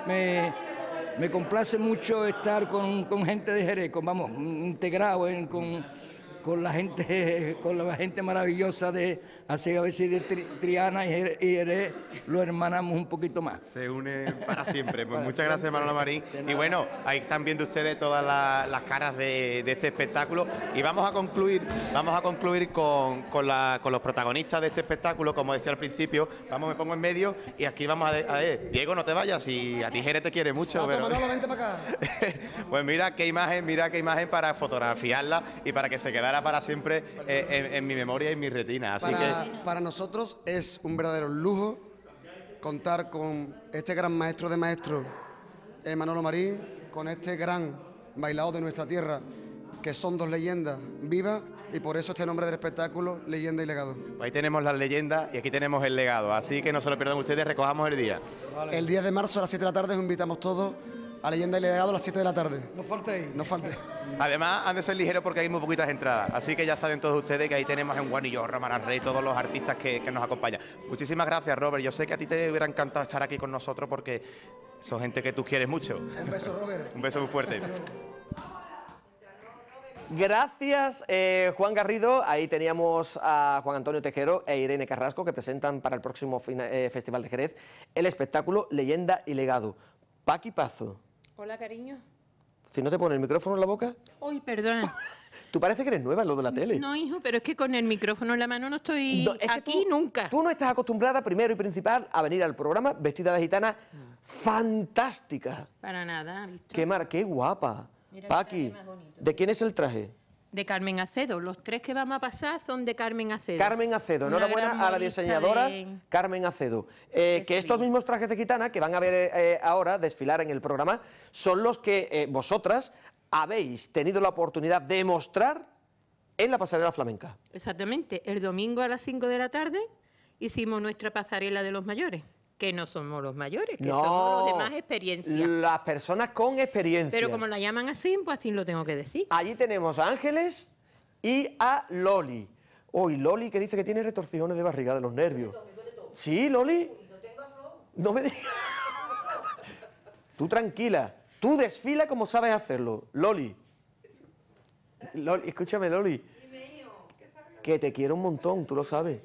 me complace mucho estar con gente de Jerez, integrado con la gente maravillosa de así a ver si de Triana y Jerez lo hermanamos un poquito más. Se unen para siempre. Pues muchas gracias, Manolo Marín. Y bueno, ahí están viendo ustedes todas las caras de este espectáculo. Y vamos a concluir con los protagonistas de este espectáculo, como decía al principio. Me pongo en medio y aquí vamos a ver. Diego, no te vayas, y a ti Jerez te quiere mucho. Pero... Manolo, vente para acá. Pues mira qué imagen para fotografiarla y para que se quedara para siempre en mi memoria y en mi retina. Así Para nosotros es un verdadero lujo contar con este gran maestro de maestros, Manolo Marín, con este gran bailado de nuestra tierra, que son dos leyendas vivas, y por eso este nombre del espectáculo, Leyenda y Legado. Ahí tenemos las leyendas y aquí tenemos el legado, así que no se lo pierdan ustedes, recojamos el día. El 10 de marzo a las 7 de la tarde os invitamos todos a Leyenda y Legado a las 7 de la tarde. No falte. No falte. Además, han de ser ligeros porque hay muy poquitas entradas. Así que ya saben todos ustedes que ahí tenemos en Guanillo, Román Rey, todos los artistas que nos acompañan. Muchísimas gracias, Robert. Yo sé que a ti te hubiera encantado estar aquí con nosotros porque son gente que tú quieres mucho. Un beso, Robert. Un beso muy fuerte. Gracias, Juan Garrido. Ahí teníamos a Juan Antonio Tejero e Irene Carrasco, que presentan para el próximo Festival de Jerez el espectáculo Leyenda y Legado. Paqui Pazo, Hola, cariño. si no te pone el micrófono en la boca... Uy, perdona. Tú parece que eres nueva en lo de la tele. No, hijo, pero es que con el micrófono en la mano no estoy No, es que aquí nunca. Tú no estás acostumbrada, primero y principal, a venir al programa vestida de gitana fantástica. Para nada, ¿visto? Qué guapa. Mira, Paqui, qué traje más bonito. ¿de quién es el traje? De Carmen Acedo. Los 3 que vamos a pasar son de Carmen Acedo. Carmen Acedo, Una gran enhorabuena a la modista diseñadora de- Carmen Acedo. Que estos mismos trajes de gitana que van a ver ahora desfilar en el programa son los que vosotras habéis tenido la oportunidad de mostrar en la pasarela flamenca. Exactamente. El domingo a las 5 de la tarde hicimos nuestra pasarela de los mayores. Que no somos los mayores, que somos los de más experiencia. Las personas con experiencia. Pero como la llaman así, pues así lo tengo que decir. Allí tenemos a Ángeles y a Loli. Uy, Loli que dice que tiene retorcijones de barriga de los nervios. ¿Sí, Loli? No me digas. Tú tranquila. Tú desfila como sabes hacerlo. Loli. Loli, escúchame, Loli. Que te quiero un montón, tú lo sabes.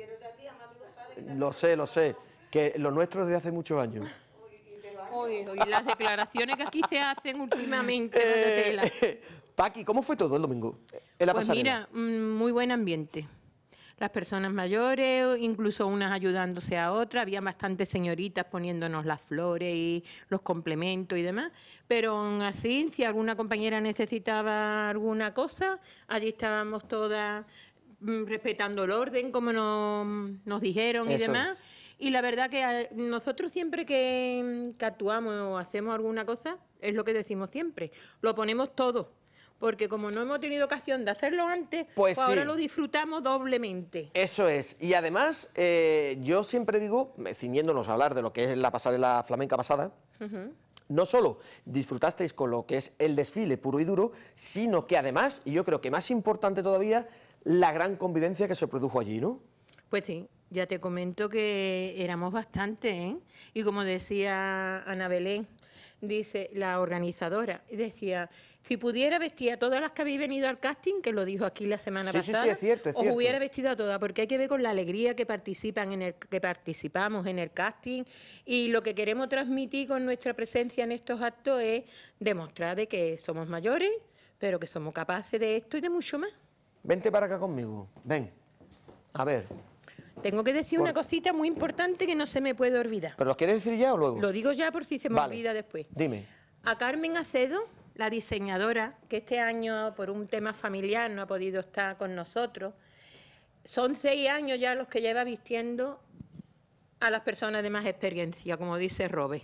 Lo sé. Que lo nuestro es de hace muchos años. Oye, las declaraciones que aquí se hacen últimamente, vaya tela. Paqui, ¿cómo fue todo el domingo en la Pues pasarela? mira, muy buen ambiente. Las personas mayores, incluso unas ayudándose a otras, había bastantes señoritas poniéndonos las flores y los complementos y demás, pero aún así, si alguna compañera necesitaba alguna cosa, allí estábamos todas respetando el orden, como nos dijeron y Eso demás. es. Y la verdad que nosotros siempre que actuamos o hacemos alguna cosa, es lo que decimos siempre, lo ponemos todo. Porque como no hemos tenido ocasión de hacerlo antes, Pues sí. ahora lo disfrutamos doblemente. Eso es. Y además, yo siempre digo, ciñéndonos a hablar de lo que es la pasarela flamenca pasada, Ujú. no solo disfrutasteis con lo que es el desfile puro y duro, sino que además, y yo creo que más importante todavía, la gran convivencia que se produjo allí, ¿no? Pues sí, ya te comento que éramos bastantes, ¿eh? Y como decía Ana Belén, dice la organizadora, decía, si pudiera vestir a todas las que habéis venido al casting, que lo dijo aquí la semana Sí, sí, pasada, sí, es cierto, es os cierto. hubiera vestido a todas, porque hay que ver con la alegría que que participamos en el casting, y lo que queremos transmitir con nuestra presencia en estos actos es demostrar de que somos mayores, pero que somos capaces de esto y de mucho más. Vente para acá conmigo, ven. A ver, Tengo que decir una cosita muy importante que no se me puede olvidar. ¿pero lo quieres decir ya o luego? Lo digo ya por si se me Vale. olvida después. Dime. A Carmen Acedo, la diseñadora, que este año por un tema familiar no ha podido estar con nosotros, son 6 años ya los que lleva vistiendo a las personas de más experiencia, como dice Robert.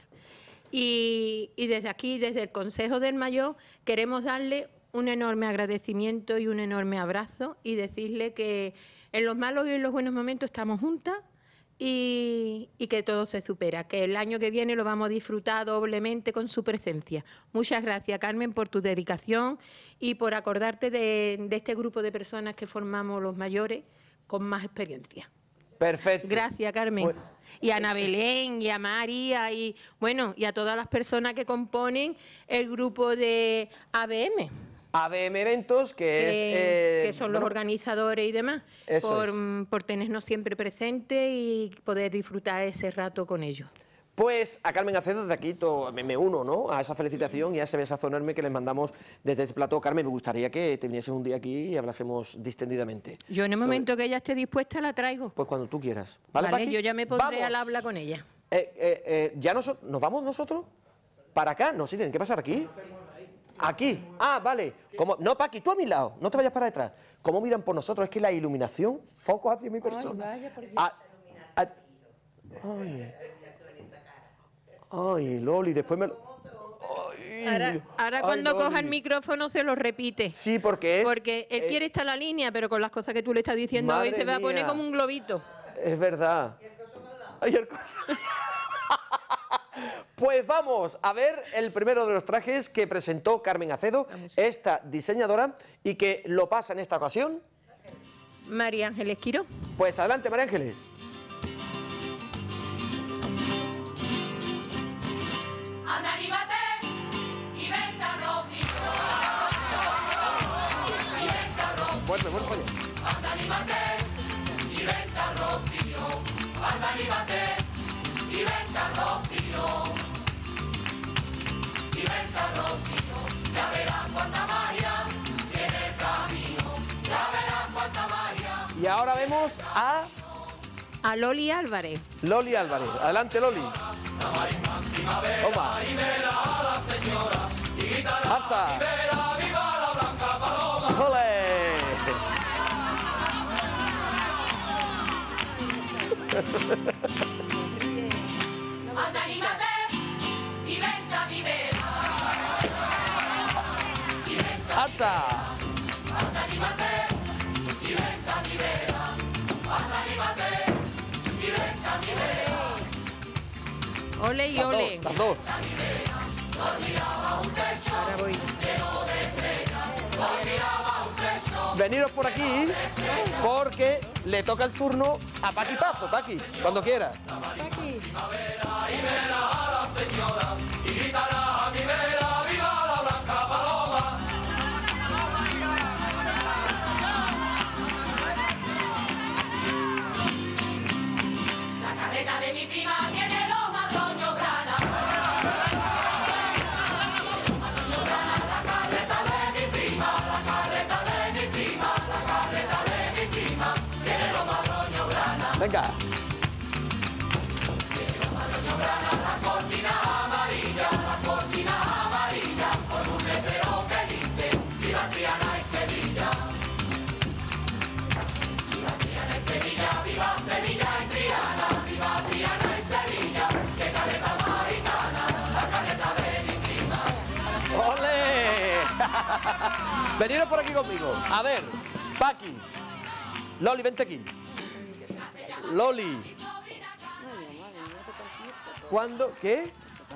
Y desde aquí, desde el Consejo del Mayor, queremos darle un enorme agradecimiento y un enorme abrazo y decirle que en los malos y en los buenos momentos estamos juntas y que todo se supera, que el año que viene lo vamos a disfrutar doblemente con su presencia. Muchas gracias, Carmen, por tu dedicación y por acordarte de este grupo de personas que formamos los mayores con más experiencia. Perfecto. Gracias, Carmen. Y a Ana Belén, y a María, y bueno, y a todas las personas que componen el grupo de ABM. ABM Eventos, que son los organizadores y demás, Eso por tenernos siempre presentes y poder disfrutar ese rato con ellos. Pues a Carmen Acedo, desde aquí me uno, ¿no?, a esa felicitación y a ese besazo enorme que les mandamos desde este plató. Carmen, me gustaría que te vinieses un día aquí y hablásemos distendidamente. Yo en el momento que ella esté dispuesta la traigo. Pues cuando tú quieras. ¿Vale, Vale, Paqui? yo ya me pondré ¡Vamos! al habla con ella. ¿Ya ¿Nos vamos nosotros? ¿Para acá? No, sí, tienen que pasar aquí. Aquí. Ah, vale. No, Paqui, tú a mi lado. No te vayas para detrás. ¿Cómo miran por nosotros? Es que la iluminación, foco hacia mi persona. Ay, vaya, por Dios. Ay, Loli, después me... Ahora cuando Loli. coja el micrófono se lo repite. Sí, porque Porque él quiere estar en la línea, pero con las cosas que tú le estás diciendo hoy Madre se va a poner mía. como un globito. Es verdad. Ay, el coso. Pues vamos a ver el primero de los trajes que presentó Carmen Acedo, esta diseñadora, y que lo pasa en esta ocasión. María Ángeles Quiro. Pues adelante, María Ángeles. Anda, anímate y vente a Rocío. Y vente a Rocío. Vuelve, coño. Anda, anímate y vente a Rocío. Anda, anímate y vente a Rocío. Y vente a Rocío. Ya verás cuánta magia tiene el camino. Ya verás cuánta magia. Y ahora vemos a Loli Álvarez. Loli Álvarez. Adelante, Loli. Toma. ¡Alza! ¡Ole! Anda, anímate y vente a mi vera. Y vente a ¡Alza! Anda, anímate y vente a mi vera. Anda, anímate y vente a mi vera. Ole y ole. Las dos. Ahora voy. Veniros por aquí porque le toca el turno a Paqui Pazo. Paqui, cuando quiera. Aquí. La carreta de mi prima tiene los madroños grana. La carreta de mi prima, la carreta de mi prima, la carreta de mi prima tiene los madroños grana. Venga. Tiene los madroños grana, la cortina amarilla, la cortina amarilla, con un letrero que dice Viva Triana y Sevilla. Viva Triana y Sevilla, viva Sevilla y Triana, viva Triana y Sevilla, que carreta maritana, la carreta de mi prima. ¡Ole! Veniros por aquí conmigo. A ver, Paqui. Loli, vente aquí. Loli. ¿Cuándo? ¿Qué?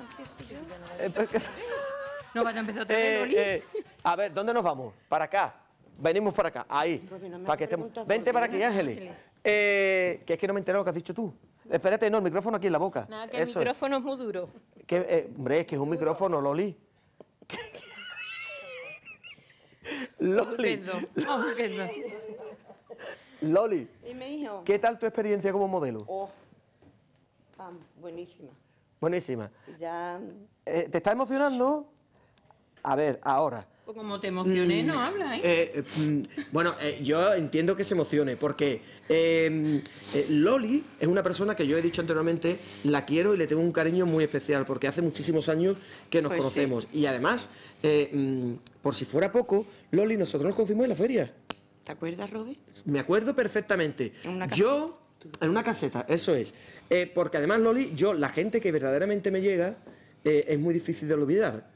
No, cuando empezó otra vez, Loli. A ver, ¿dónde nos vamos? Para acá. Venimos para acá. Ahí. Para que estemos. Vente para aquí, Ángeles. Que es que no me enteré lo que has dicho tú. Espérate, no, el micrófono aquí en la boca. Nada, que el Eso micrófono es muy duro. hombre, es que es un micrófono, Loli. Loli. Estupendo. Loli, Dime, hijo. ¿qué tal tu experiencia como modelo? Oh, buenísima. Buenísima. Ya. ¿Te está emocionando? A ver, ahora. Pues como te emocioné, no habla, Bueno, yo entiendo que se emocione, porque Loli es una persona que yo he dicho anteriormente, la quiero y le tengo un cariño muy especial, porque hace muchísimos años que nos Pues conocemos. Y además, por si fuera poco, Loli, nosotros nos conocimos en la feria. ¿Te acuerdas, Robert? Me acuerdo perfectamente. En una caseta. Yo, en una caseta, eso es. Porque además, Loli, la gente que verdaderamente me llega, es muy difícil de olvidar.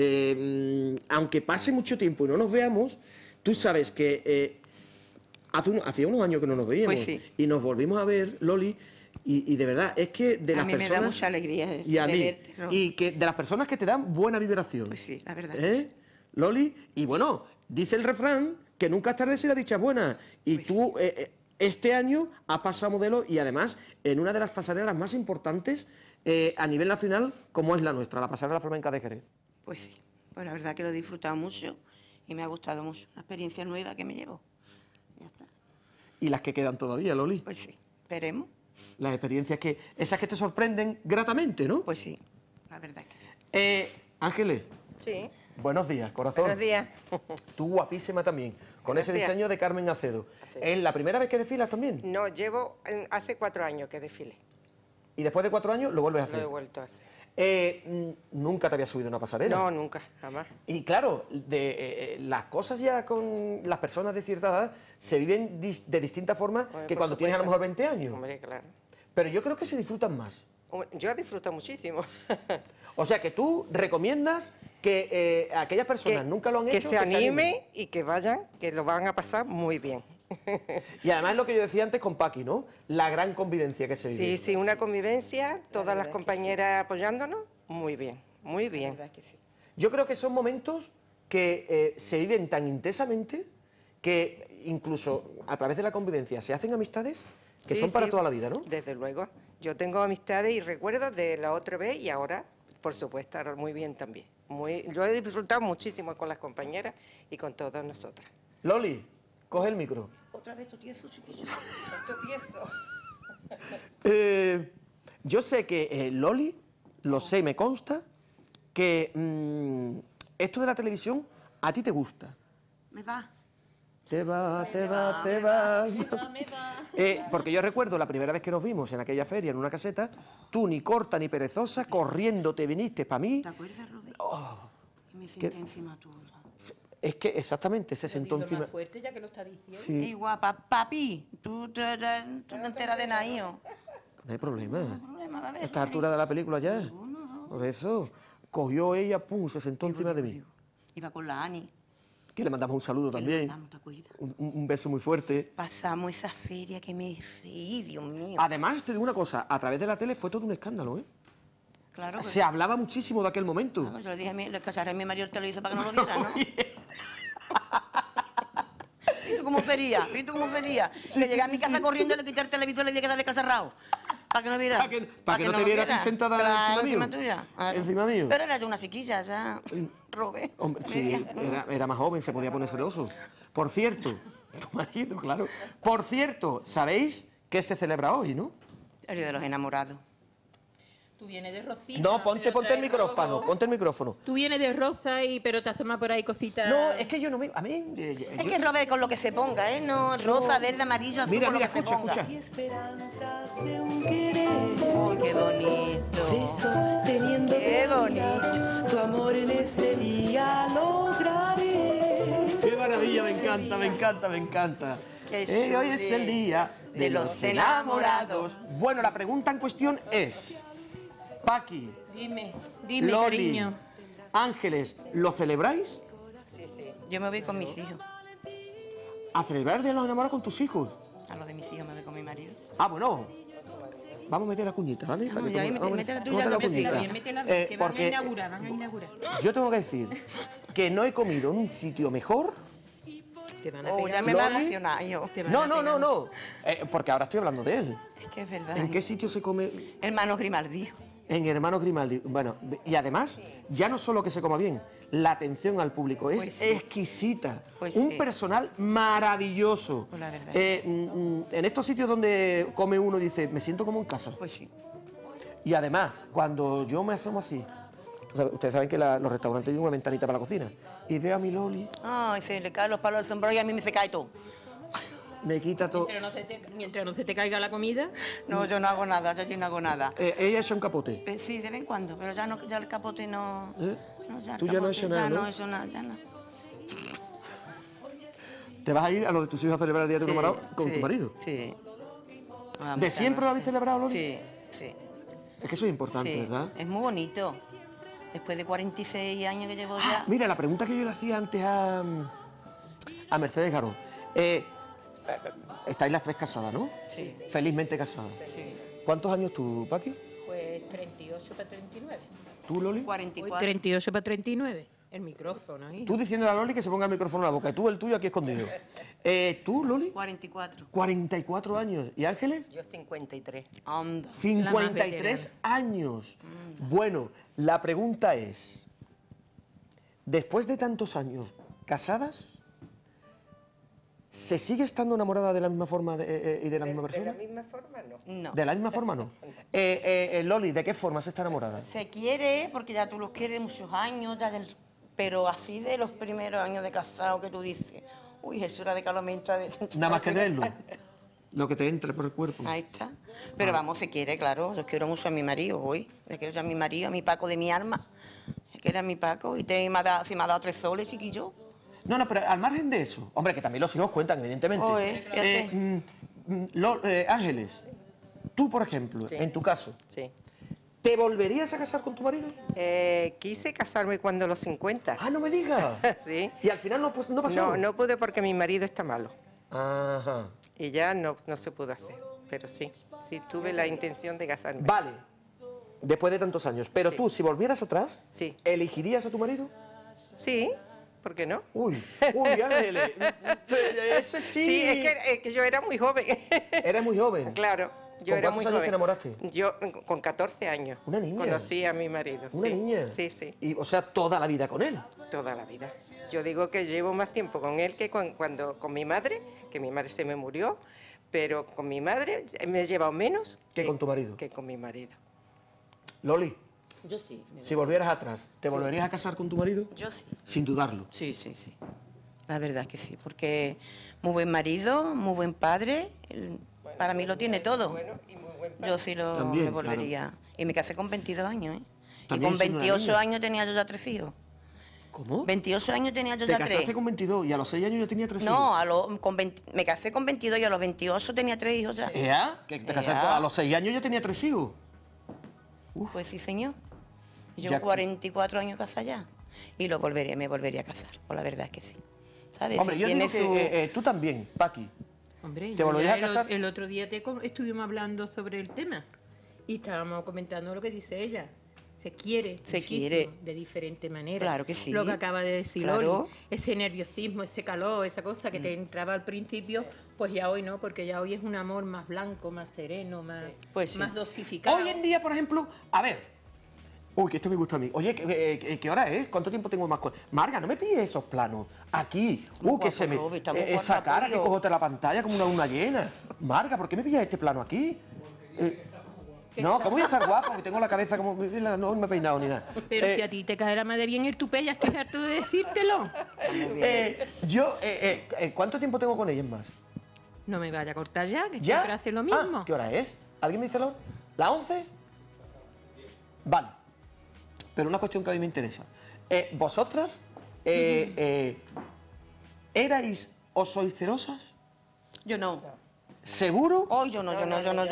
Aunque pase mucho tiempo y no nos veamos, tú sabes que hacía unos años que no nos veíamos. Pues sí. Y nos volvimos a ver, Loli, y de verdad, es que de las A mí me personas... da mucha alegría Y a de mí. verte, Robert. Y que de las personas que te dan buena vibración. Pues sí, la verdad. que sí. Loli, y bueno, dice el refrán que nunca es tarde si la dicha es buena. Y Pues tú, este año, has pasado modelo y además en una de las pasarelas más importantes a nivel nacional, como es la nuestra, la pasarela flamenca de Jerez. Pues sí. Pues la verdad que lo he disfrutado mucho y me ha gustado mucho. Una experiencia nueva que me llevo. Ya está. Y las que quedan todavía, Loli. Pues sí. Esperemos. Las experiencias esas que te sorprenden gratamente, ¿no? Pues sí. La verdad que sí. Ángeles. Sí. Buenos días, corazón. Buenos días. Tú guapísima también, con ese Gracias. diseño de Carmen Acedo. ¿Es la primera vez que desfilas también? No, hace 4 años que desfilé. Y después de 4 años lo vuelves a Lo hacer. he vuelto a hacer. Nunca te había subido una pasarela. No, nunca, jamás. Y claro, las cosas ya con las personas de cierta edad se viven de distintas formas que por cuando tienes a lo supuesto. mejor 20 años. Hombre, claro. Pero yo creo que se disfrutan más. Yo disfruto muchísimo. O sea, que tú recomiendas que aquellas personas nunca lo han hecho... Que se animen y que vayan, que lo van a pasar muy bien. Y además lo que yo decía antes con Paqui, ¿no? La gran convivencia que se vive. Sí, sí, una convivencia, todas las compañeras apoyándonos Muy bien, muy bien. Yo creo que son momentos que se viven tan intensamente que incluso a través de la convivencia se hacen amistades que Sí, son para sí, toda la vida, ¿no? Desde luego. Yo tengo amistades y recuerdos de la otra vez y ahora, por supuesto, ahora muy bien también. Yo he disfrutado muchísimo con las compañeras y con todas nosotras. Loli, coge el micro. Otra vez tieso, chiquillo. Yo sé que Loli, lo sé y me consta, que esto de la televisión a ti te gusta. Me va. Te va. Porque yo recuerdo la primera vez que nos vimos en aquella feria, en una caseta, tú ni corta ni perezosa, corriendo te viniste para mí. ¿Te acuerdas, Robert? Y me senté encima tuya. Es que exactamente se sentó encima. Más fuerte ya que lo está diciendo. Sí. Ey, guapa, papi, tú no enteras de nada, hijo. No hay problema. problema, va a ver, A esta altura de la película ya. Por eso, cogió ella, pum, se sentó encima de mí. Iba con la Ani. Que le mandamos un saludo también. Un beso muy fuerte. Pasamos esa feria que me reí, Dios mío. Además, te digo una cosa, a través de la tele fue todo un escándalo, ¿eh? Claro que Se hablaba muchísimo de aquel momento. Yo le dije, le cacharé a mi marido el televisor para que no lo viera, ¿no? ¿Y tú cómo sería? ¿Y tú cómo sería? Que llegué a mi casa corriendo, le quité el televisor y le dije que estaba de casa cerrado. Para que no viera. Para que no te viera a ti sentada claro, encima mío. tuya. Claro. Encima mío. Pero era yo una chiquilla, ya. Robé. Hombre, sí, era más joven, se podía poner celoso. Por cierto, tu marido, claro. Por cierto, ¿sabéis qué se celebra hoy, no? El Día de los Enamorados. Tú vienes de Rosita. No, ponte el micrófono, ponte el micrófono. Tú vienes de rosa, pero te asoma por ahí cositas. No, es que yo no me... A mí... Es que Robé con lo que se ponga, ¿eh? No, rosa, verde, amarillo, azul, con lo que se ponga. Oh, qué bonito. Qué bonito. Tu amor en este día lograré. Qué maravilla, me encanta, me encanta, me encanta. Hoy es el día de los enamorados. Bueno, la pregunta en cuestión es... Paqui, Dime, Loli, cariño. Ángeles, ¿lo celebráis? Sí, sí. Yo me voy con mis hijos. ¿A celebrar el Día de los Enamorados con tus hijos? A los de mis hijos me voy con mi marido. Ah, bueno. Vamos a meter la cuñita, ¿vale? Vamos, ya, mete la tuya, vamos a meter la que cuñita. Que van a inaugurar, Yo tengo que decir que no he comido en un sitio mejor. Oh, ya me va a emocionar yo. No. Porque ahora estoy hablando de él. Es que es verdad. ¿En qué sitio se come? Hermanos Grimaldi. En Hermanos Grimaldi. Bueno, y además, ya no solo que se coma bien, la atención al público es Pues sí. exquisita. Pues un sí. personal maravilloso. Pues la verdad. En estos sitios donde come uno y dice, me siento como en casa. Pues sí. Y además, cuando yo me asomo así, ustedes saben que los restaurantes tienen una ventanita para la cocina, y veo a mi Loli, Ay, se le caen los palos del sombrero y a mí me se cae todo. me quita todo. Mientras no se te caiga la comida. No, yo no hago nada, yo sí no hago nada. Ella echa un capote. Sí, de vez en cuando, pero ya, no, ya el capote no... ¿Eh? No, ya el Tú ya no capote, has hecho nada, ya ¿no? no he hecho nada, ya no. ¿Te vas a ir a lo de tus hijos a celebrar el Día de los Enamorados con sí, tu marido? Sí. ¿De siempre lo habéis celebrado, Loli? Sí, sí. Es que eso es importante, Sí, ¿verdad? es muy bonito. Después de 46 años que llevo ya... Mira, la pregunta que yo le hacía antes a Mercedes Garó. Estáis las tres casadas, ¿no? Sí. Felizmente casadas. Sí. ¿Cuántos años tú, Paqui? Pues 38 para 39. ¿Tú, Loli? 44. 38 para 39. El micrófono, hija. Tú diciendo a Loli que se ponga el micrófono en la boca. Tú, el tuyo, aquí escondido. ¿Tú, Loli? 44. 44 años. ¿Y Ángeles? Yo 53. Anda. 53 años. Bueno, la pregunta es, después de tantos años casadas, ¿se sigue estando enamorada de la misma forma y de la misma persona? ¿De la misma forma? No. No. ¿De la misma forma no? Loli, ¿de qué forma se está enamorada? Se quiere, porque ya tú los quieres muchos años, ya pero así de los primeros años de casado que tú dices, uy, Jesús, era de calomenta de... Nada más que verlo. Lo que te entra por el cuerpo. Ahí está. Pero vamos, se quiere, claro. Yo quiero mucho a mi marido hoy. Le quiero yo a mi marido, a mi Paco de mi alma. Que era mi Paco. Y se me ha dado 3 soles, chiquillo. No, pero al margen de eso, hombre, que también los hijos cuentan, evidentemente. Fíjate. Ángeles, tú, por ejemplo, Sí. en tu caso, Sí. ¿te volverías a casar con tu marido? Quise casarme cuando los 50. ¡Ah, no me digas! Sí. ¿Y al final no pasó? No pude porque mi marido está malo. Ajá. Y ya no se pudo hacer. Pero sí tuve la intención de casarme. Vale. Después de tantos años. Pero tú, si volvieras atrás, ¿elegirías a tu marido? Sí, ¿por qué no? Uy, Ángeles. Ese sí. Sí, es que yo era muy joven. ¿Eres muy joven? Claro, yo era muy ¿Con cuántos años joven. te enamoraste? Yo con 14 años. ¿Una niña? Conocí a mi marido. ¿Una sí. niña? Sí, sí. Y, o sea, toda la vida con él. Toda la vida. Yo digo que llevo más tiempo con él que con mi madre, que mi madre se me murió, pero con mi madre me he llevado menos ¿Que con tu marido? que con mi marido. Loli, Yo sí. si volvieras atrás, ¿te volverías a casar con tu marido? Yo sí. Sin dudarlo. Sí, sí, sí. La verdad que sí, porque muy buen marido, muy buen padre, para mí lo tiene todo. Yo sí También, me volvería. Y me casé con 22 años, ¿eh? Y También con siendo una 28 niña. años tenía yo ya 3 hijos. ¿Cómo? 28 años tenía yo Te ya casaste 3. con 22 y a los 6 años ya tenía 3 hijos. No, me casé con 22 y a los 28 tenía 3 hijos ya. ¿Ya? ¿Que te casaste Ea. a los 6 años ya tenía 3 hijos? Pues sí, señor. Ya- Llevo 44 años casada ya. Y me volvería a casar, pues la verdad es que sí. ¿Sabes? Hombre, Si yo digo tiene que tú también, Paqui. Hombre, ¿Te yo volverías ya a casar? el otro día estuvimos hablando sobre el tema y estábamos comentando lo que dice ella. Se quiere, Se muchísimo, quiere. de diferente manera. Claro que sí. Lo que acaba de decir Claro. Loli, ese nerviosismo, ese calor, esa cosa que te entraba al principio, pues ya hoy no, porque ya hoy es un amor más blanco, más sereno, más, Pues sí. más dosificado. Hoy en día, por ejemplo, a ver. Uy, que esto me gusta a mí. Oye, ¿qué hora es? ¿Cuánto tiempo tengo más? Marga, no me pilles esos planos. Aquí. Que se me... esa cara que cojo de la pantalla como una luna llena. Marga, ¿por qué me pillas este plano aquí? No, ¿cómo voy a estar guapo? Porque tengo la cabeza como... No me he peinado ni nada. Pero si a ti te caerá más de bien el tupé, ya estoy harto de decírtelo. ¿Cuánto tiempo tengo con ellas más? No me vaya a cortar ya, que ¿Ya? siempre hace lo mismo. Ah, ¿qué hora es? ¿Alguien me dice la hora? ¿La 11? Vale. Pero una cuestión que a mí me interesa. ¿Vosotras erais o sois celosas? Yo no. ¿Seguro? Oh, yo no.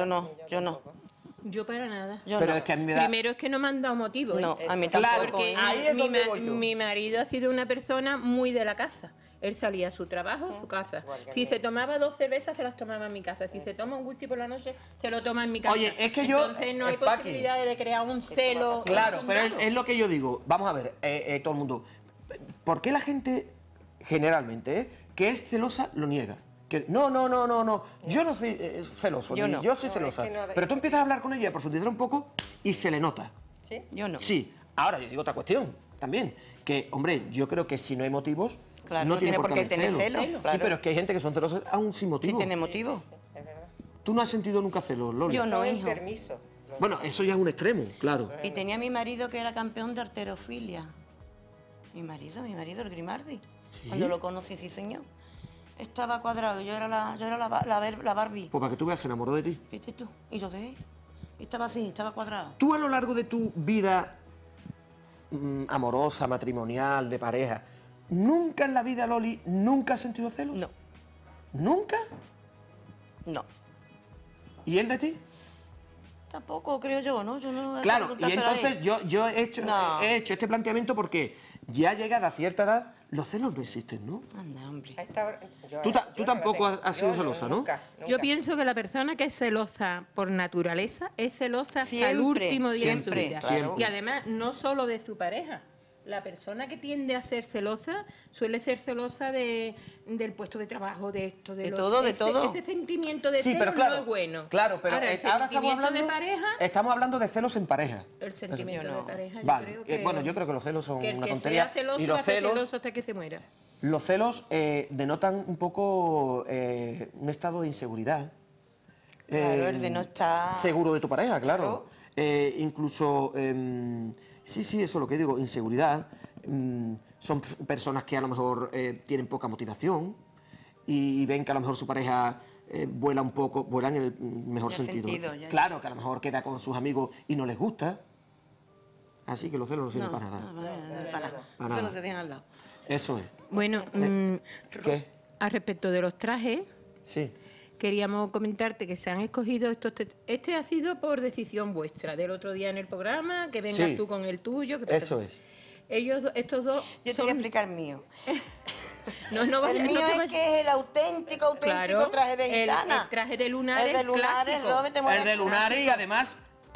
Yo para nada. Pero es que a mí me da... Primero es que no me han dado motivo. No, a mí tampoco, Porque ahí es donde voy yo. mi marido ha sido una persona muy de la casa. Él salía a su trabajo, a su casa. Si se tomaba 2 cervezas, se las tomaba en mi casa. Si se toma un whisky por la noche, se lo toma en mi casa. Oye, es que yo... Entonces no hay Paqui, posibilidad de crear un celo. claro, pero infundado. es lo que yo digo. Vamos a ver, todo el mundo. ¿Por qué la gente, generalmente, que es celosa, lo niega? Que, no. Yo no soy celoso, Yo ni no. yo soy No, celosa. es que no- Pero tú empiezas a hablar con ella, a profundizar un poco y se le nota. ¿Sí? Yo no. Sí. Ahora, yo digo otra cuestión también. Que, hombre, yo creo que si no hay motivos, Claro, no tiene por qué tener haber celos. Sí, Claro. pero es que hay gente que son celosas aún sin motivo. Sí tiene motivo. ¿Tú no has sentido nunca celos, Loli? Yo no, hijo. Enfermizo. Bueno, eso ya es un extremo, claro. Y tenía a mi marido que era campeón de arterofilia. Mi marido, el Grimaldi. Cuando lo conocí, sí, señor. Estaba cuadrado, yo era la Barbie. Pues para que tú veas, se enamoró de ti. ¿Viste tú? Y yo dejé. Y estaba así, estaba cuadrado. Tú a lo largo de tu vida amorosa, matrimonial, de pareja, ¿nunca en la vida, Loli, nunca has sentido celos? No. ¿Nunca? No. ¿Y él de ti? Tampoco, creo yo, ¿no? Yo no Claro, y preguntárselo a él. entonces yo he hecho, No. he hecho este planteamiento porque ya llegada a cierta edad, los celos no existen, ¿no? Anda, hombre. A esta hora- yo- Tú yo no la tampoco tengo. has sido Yo celosa, ¿no? nunca. Yo pienso que la persona que es celosa por naturaleza es celosa hasta el Siempre, último día siempre, de su vida. siempre. Y además, no solo de su pareja. La persona que tiende a ser celosa suele ser celosa del puesto de trabajo, de esto, De todo, de todo. Ese sentimiento de Sí, celo pero claro, no es bueno. claro, pero Ahora, el ahora estamos sentimiento hablando, de pareja, estamos hablando de celos en pareja. el sentimiento de pareja, Vale, yo creo que... bueno, yo creo que los celos son que el una que tontería. sea celoso Y va los a ser celos, celoso hasta que se muera. los celos denotan un poco un estado de inseguridad. Claro, el de no estar... Seguro de tu pareja, claro. Incluso, sí, eso es lo que digo, inseguridad. Son personas que a lo mejor tienen poca motivación y ven que a lo mejor su pareja vuela un poco, vuela en el mejor Ya sentido. sentido, ya. Claro, que a lo mejor queda con sus amigos y no les gusta. Así que los celos no sirven para nada. para nada. Para Eso nada. no se dejan al lado. Eso es. Bueno, ¿Qué? a respecto de los trajes, Sí. queríamos comentarte que se han escogido estos... Este ha sido por decisión vuestra, del otro día en el programa, que vengas Sí. tú con el tuyo. Que Eso es. Estos dos Yo te voy a explicar el mío. No el vayas- mío no te es vayas- que es el auténtico Claro, traje de gitana. el traje de lunares El de lunares, clásico. Robert, te mueres El de lunares y además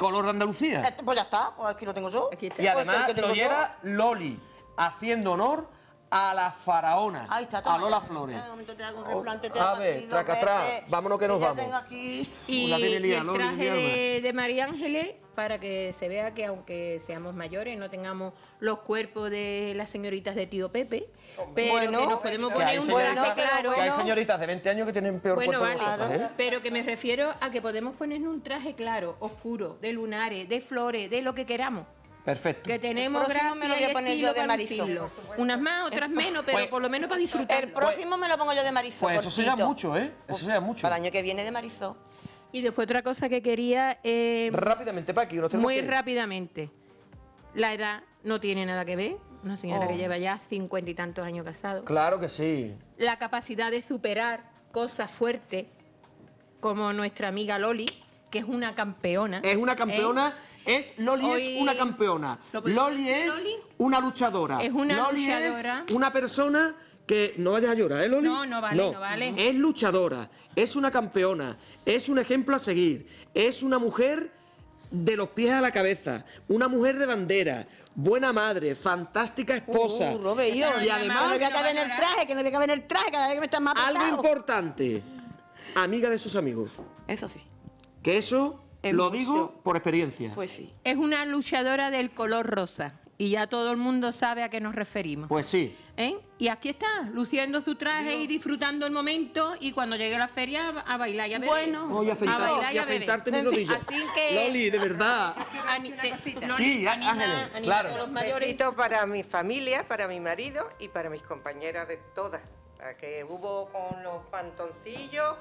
color de Andalucía. Pues ya está, pues aquí lo tengo yo. Y además lo lleva Loli, haciendo honor a la faraona, Ahí está, a Lola Flores. Un momento te hago un replante, te A hago ver, así dos traca atrás, veces. vámonos que nos Ya vamos. tengo aquí. Y, La tiene y lía, el Loli, traje mi de María Ángeles, para que se vea que aunque seamos mayores, no tengamos los cuerpos de las señoritas de tío Pepe, pero Bueno, que nos podemos Que poner hay un señoritas- traje claro. que hay señoritas de 20 años que tienen peor Bueno, cuerpo que vale, nosotras, ¿eh? pero que me refiero a que podemos ponernos un traje claro, oscuro, de lunares, de flores, de lo que queramos. Perfecto. Que tenemos El próximo me lo voy a gracia y poner estilo yo de para Marisol. lucirlo. Unas más, otras menos, pero por lo menos para disfrutar. El próximo me lo pongo yo de Marisol. Pues eso sería cortito. mucho, ¿eh? Eso sería mucho. Para el año que viene de Marisol. Y después otra cosa que quería... Rápidamente, Paqui, nos tenemos muy que ir. rápidamente. La edad no tiene nada que ver. Una señora Oh. que lleva ya 50 y tantos años casado. Claro que sí. La capacidad de superar cosas fuertes, como nuestra amiga Loli, que es una campeona. Es una campeona. Loli Hoy- es una campeona. ¿Lo podemos Loli decir, es Loli? una luchadora. Es una Loli luchadora. es una persona que... No vayas a llorar, ¿eh, Loli? No, no vale, no vale. Es luchadora, es una campeona, es un ejemplo a seguir, es una mujer de los pies a la cabeza, una mujer de bandera, buena madre, fantástica esposa. Robert, yo. y además... Que no voy a caber en el traje, que no voy a caber en el traje cada vez que me están más Algo apretado. importante, amiga de sus amigos. Eso sí. Que eso lo Hermoso. digo por experiencia. Pues sí. Es una luchadora del color rosa. Y ya todo el mundo sabe a qué nos referimos. Pues sí. ¿Eh? Y aquí está, luciendo su traje y disfrutando el momento. Y cuando llegue a la feria, a bailar y a beber. Bueno. Voy a a bailar y a beber. aceitarte mis rodillas. Así que... Loli, de verdad. Sí, Ángeles, claro. Besito para mi familia, para mi marido y para mis compañeras de todas. La que hubo con los pantoncillos,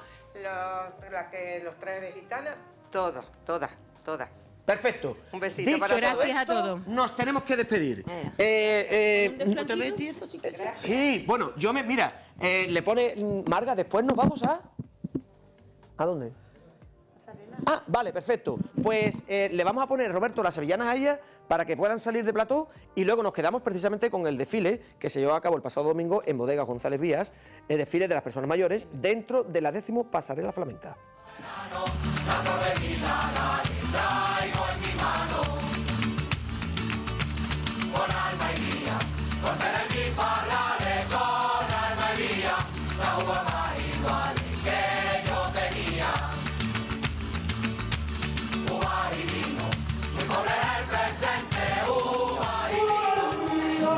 los trajes de gitana, todas. Perfecto. Un besito Dicho para todo Gracias a esto, todos. Nos tenemos que despedir. Sí, bueno, yo me... Mira, le pone... Marga, después nos vamos a... ¿A dónde? Ah, vale, perfecto. Pues le vamos a poner, Roberto, las sevillanas a ella para que puedan salir de plató y luego nos quedamos precisamente con el desfile que se llevó a cabo el pasado domingo en Bodega González Vías, el desfile de las personas mayores dentro de la 10ª Pasarela Flamenca. Traigo en mi mano, con alma y vía, con mi parrales, con alma y vía, la uva más igual que yo tenía. Uva y vino, muy pobre el presente, uva y vino.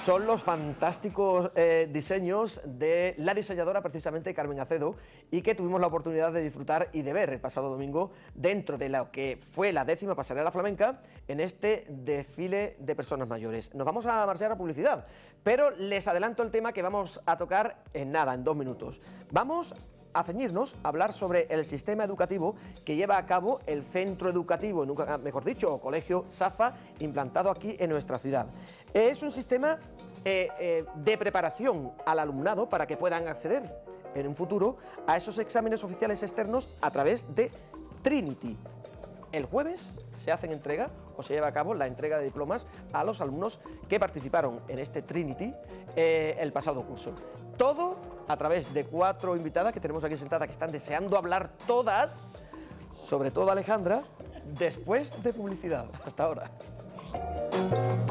son los fantásticos diseños de la diseñadora precisamente Carmen Acedo y que tuvimos la oportunidad de disfrutar y de ver el pasado domingo dentro de lo que fue la 10ª pasarela flamenca en este desfile de personas mayores. Nos vamos a marchar a publicidad, pero les adelanto el tema que vamos a tocar en nada, en 2 minutos. Vamos a ceñirnos a hablar sobre el sistema educativo que lleva a cabo el centro educativo, nunca mejor dicho, o colegio SAFA, implantado aquí en nuestra ciudad. Es un sistema de preparación al alumnado para que puedan acceder en un futuro a esos exámenes oficiales externos a través de Trinity. El jueves se hacen entrega o se lleva a cabo la entrega de diplomas a los alumnos que participaron en este Trinity el pasado curso. Todo a través de 4 invitadas que tenemos aquí sentadas que están deseando hablar todas, sobre todo Alejandra, después de publicidad. Hasta ahora.